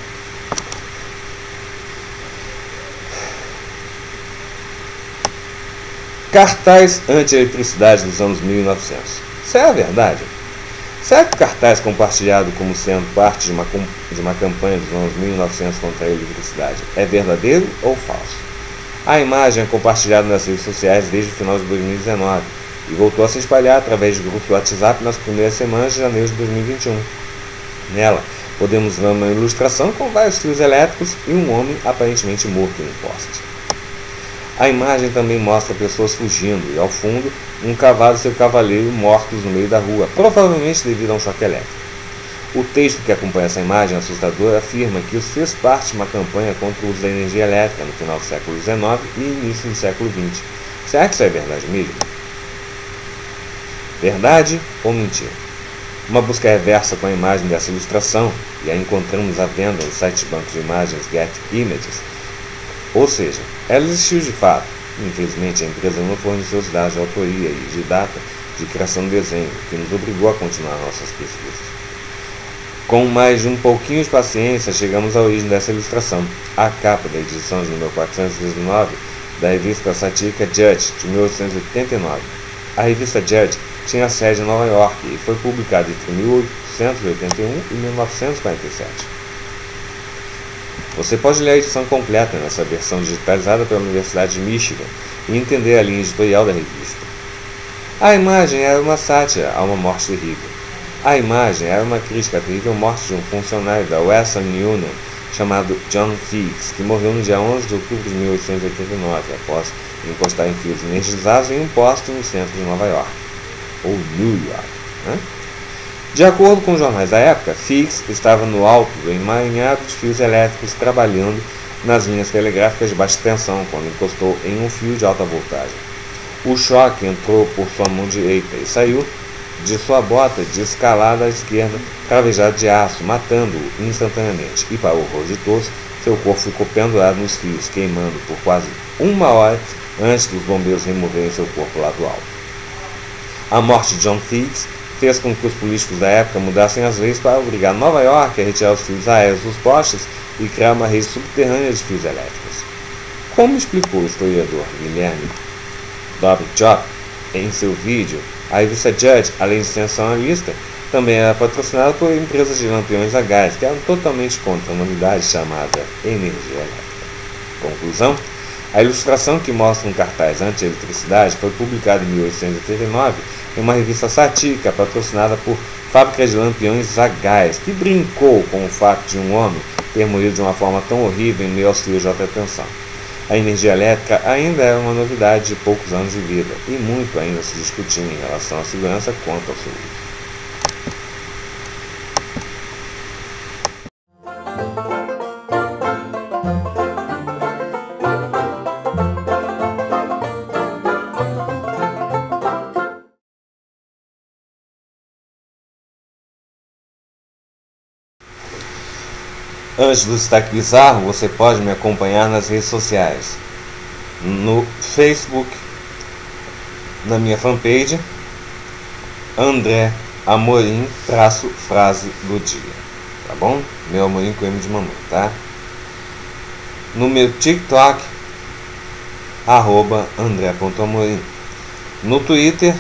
Cartaz anti-eletricidade dos anos mil e novecentos. Será verdade? Será que o cartaz compartilhado como sendo parte de uma, de uma campanha dos anos mil e novecentos contra a eletricidade é verdadeiro ou falso? A imagem é compartilhada nas redes sociais desde o final de dois mil e dezenove e voltou a se espalhar através de grupos do WhatsApp nas primeiras semanas de janeiro de dois mil e vinte e um. Nela, podemos ver uma ilustração com vários fios elétricos e um homem aparentemente morto em um poste. A imagem também mostra pessoas fugindo e, ao fundo, um cavalo e seu cavaleiro mortos no meio da rua, provavelmente devido a um choque elétrico. O texto que acompanha essa imagem assustadora afirma que isso fez parte de uma campanha contra o uso da energia elétrica no final do século dezenove e início do século vinte. Será que isso é verdade mesmo? Verdade ou mentira? Uma busca reversa com a imagem dessa ilustração, e a encontramos à venda no site de banco de imagens Get Images. Ou seja, ela existiu de fato. Infelizmente, a empresa não forneceu os dados de autoria e de data de criação do desenho, que nos obrigou a continuar nossas pesquisas. Com mais de um pouquinho de paciência, chegamos à origem dessa ilustração, a capa da edição de número quatrocentos e dezenove da revista satírica Judge, de mil oitocentos e oitenta e nove. A revista Judge tinha sede em Nova York e foi publicada entre mil oitocentos e oitenta e um e mil novecentos e quarenta e sete. Você pode ler a edição completa nessa versão digitalizada pela Universidade de Michigan e entender a linha editorial da revista. A imagem era uma sátira a uma morte terrível. A imagem era uma crítica à terrível morte de um funcionário da Western Union chamado John Figgs, que morreu no dia onze de outubro de mil oitocentos e oitenta e nove, após encostar em fios energizados em um poste no centro de Nova York, ou New York. Né? De acordo com os jornais da época, Figgs estava no alto do emaranhado de fios elétricos trabalhando nas linhas telegráficas de baixa tensão quando encostou em um fio de alta voltagem. O choque entrou por sua mão direita e saiu de sua bota de escalada à esquerda, cravejado de aço, matando-o instantaneamente. E, para o horror de todos, seu corpo ficou pendurado nos fios, queimando por quase uma hora antes dos bombeiros removerem seu corpo lá do alto. A morte de John Figgs fez com que os políticos da época mudassem as leis para obrigar Nova York a retirar os fios aéreos dos postes e criar uma rede subterrânea de fios elétricos. Como explicou o historiador Guilherme Dobrchop em seu vídeo, a revista Judge, além de sensacionalista, também era patrocinada por empresas de lampiões a gás, que eram totalmente contra a novidade chamada energia elétrica. Conclusão: a ilustração que mostra um cartaz anti-eletricidade foi publicada em mil oitocentos e oitenta e nove em uma revista satírica patrocinada por fábricas de lampiões a gás, que brincou com o fato de um homem ter morrido de uma forma tão horrível em meio aos fios de alta tensão. A energia elétrica ainda era uma novidade de poucos anos de vida, e muito ainda se discutia em relação à segurança quanto ao seu uso. Antes do destaque bizarro, você pode me acompanhar nas redes sociais. No Facebook, na minha fanpage, André Amorim, traço frase do dia. Tá bom? Meu Amorim com M de mamãe, tá? No meu TikTok, arroba André.amorim. No Twitter,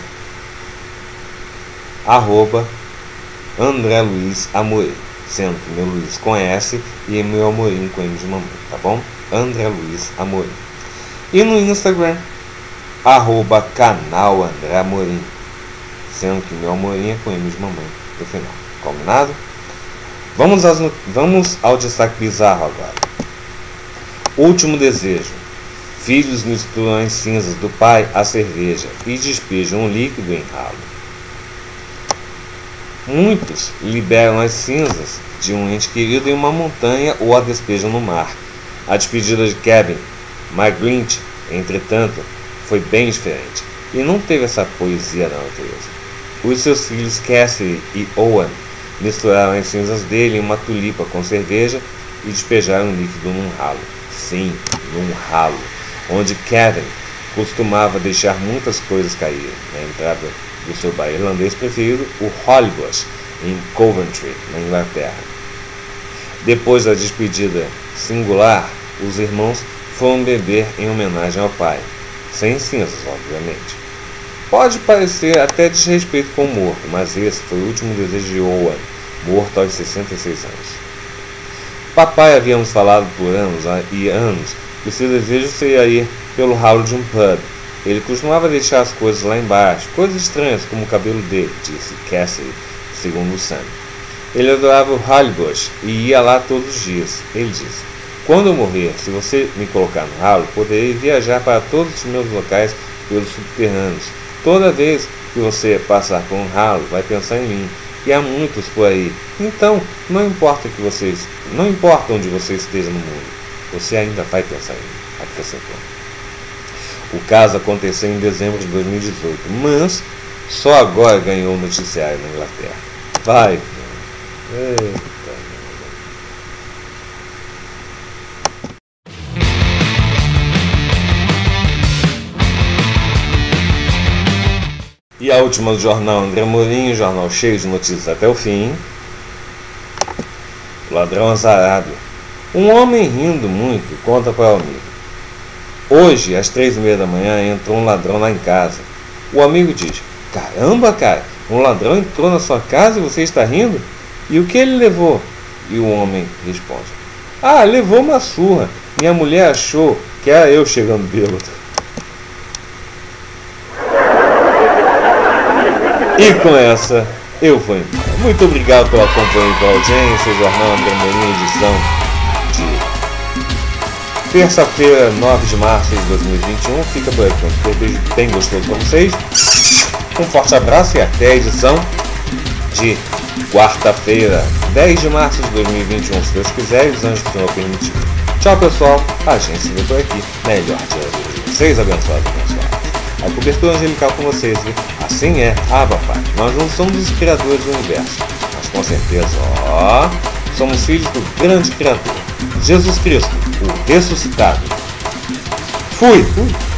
arroba André Luiz Amorim. Sendo que meu Luiz conhece e meu Amorim com M de mamãe, tá bom? André Luiz Amorim. E no Instagram, arroba canal André Amorim. Sendo que meu Amorim é com M de mamãe no final. Combinado? Vamos, aos, vamos ao destaque bizarro agora. Último desejo. Filhos misturam as cinzas do pai à cerveja e despejam um líquido em ralo. Muitos liberam as cinzas de um ente querido em uma montanha ou a despejam no mar. A despedida de Kevin McGlinch, entretanto, foi bem diferente e não teve essa poesia da natureza. Os seus filhos Cassie e Owen misturaram as cinzas dele em uma tulipa com cerveja e despejaram o líquido num ralo. Sim, num ralo, onde Kevin costumava deixar muitas coisas caírem. Na entrada do seu bar irlandês preferido, o Hollybush, em Coventry, na Inglaterra. Depois da despedida singular, os irmãos foram beber em homenagem ao pai, sem cinzas, obviamente. Pode parecer até desrespeito com o morto, mas esse foi o último desejo de Owen, morto aos sessenta e seis anos. Papai havia nos falado por anos e anos que seu desejo seria ir pelo ralo de um pub. Ele costumava deixar as coisas lá embaixo, coisas estranhas como o cabelo dele, disse Cassie, segundo Sam. Ele adorava o Hollybush e ia lá todos os dias. Ele disse: quando eu morrer, se você me colocar no ralo, poderei viajar para todos os meus locais pelos subterrâneos. Toda vez que você passar por um ralo, vai pensar em mim. E há muitos por aí. Então, não importa que vocês, não importa onde você esteja no mundo, você ainda vai pensar em mim, acrescentou. O caso aconteceu em dezembro de dois mil e dezoito, mas só agora ganhou o noticiário na Inglaterra. Vai! Eita. E a última do jornal André Amorim, jornal cheio de notícias até o fim. O ladrão azarado. Um homem rindo muito conta para o amigo: hoje, às três e meia da manhã, entrou um ladrão lá em casa. O amigo diz: caramba, cara, um ladrão entrou na sua casa e você está rindo? E o que ele levou? E o homem responde: ah, levou uma surra. Minha mulher achou que era eu chegando bêbado. E com essa, eu vou embora. Muito obrigado pela companhia e pela audiência. O jornal André Amorim, edição de terça-feira, nove de março de dois mil e vinte e um. Fica por aqui. Um beijo bem gostoso para vocês. Um forte abraço e até a edição de quarta-feira, dez de março de dois mil e vinte e um. Se Deus quiser e os anjos do Senhor permitir. Tchau, pessoal. A gente se vê por aqui. Melhor dia de vocês, abençoados, abençoados. A cobertura angelical com vocês, viu? Assim é, Abba Pai. Nós não somos os criadores do universo, mas com certeza, ó, somos filhos do grande Criador, Jesus Cristo, o ressuscitado. Fui! Fui.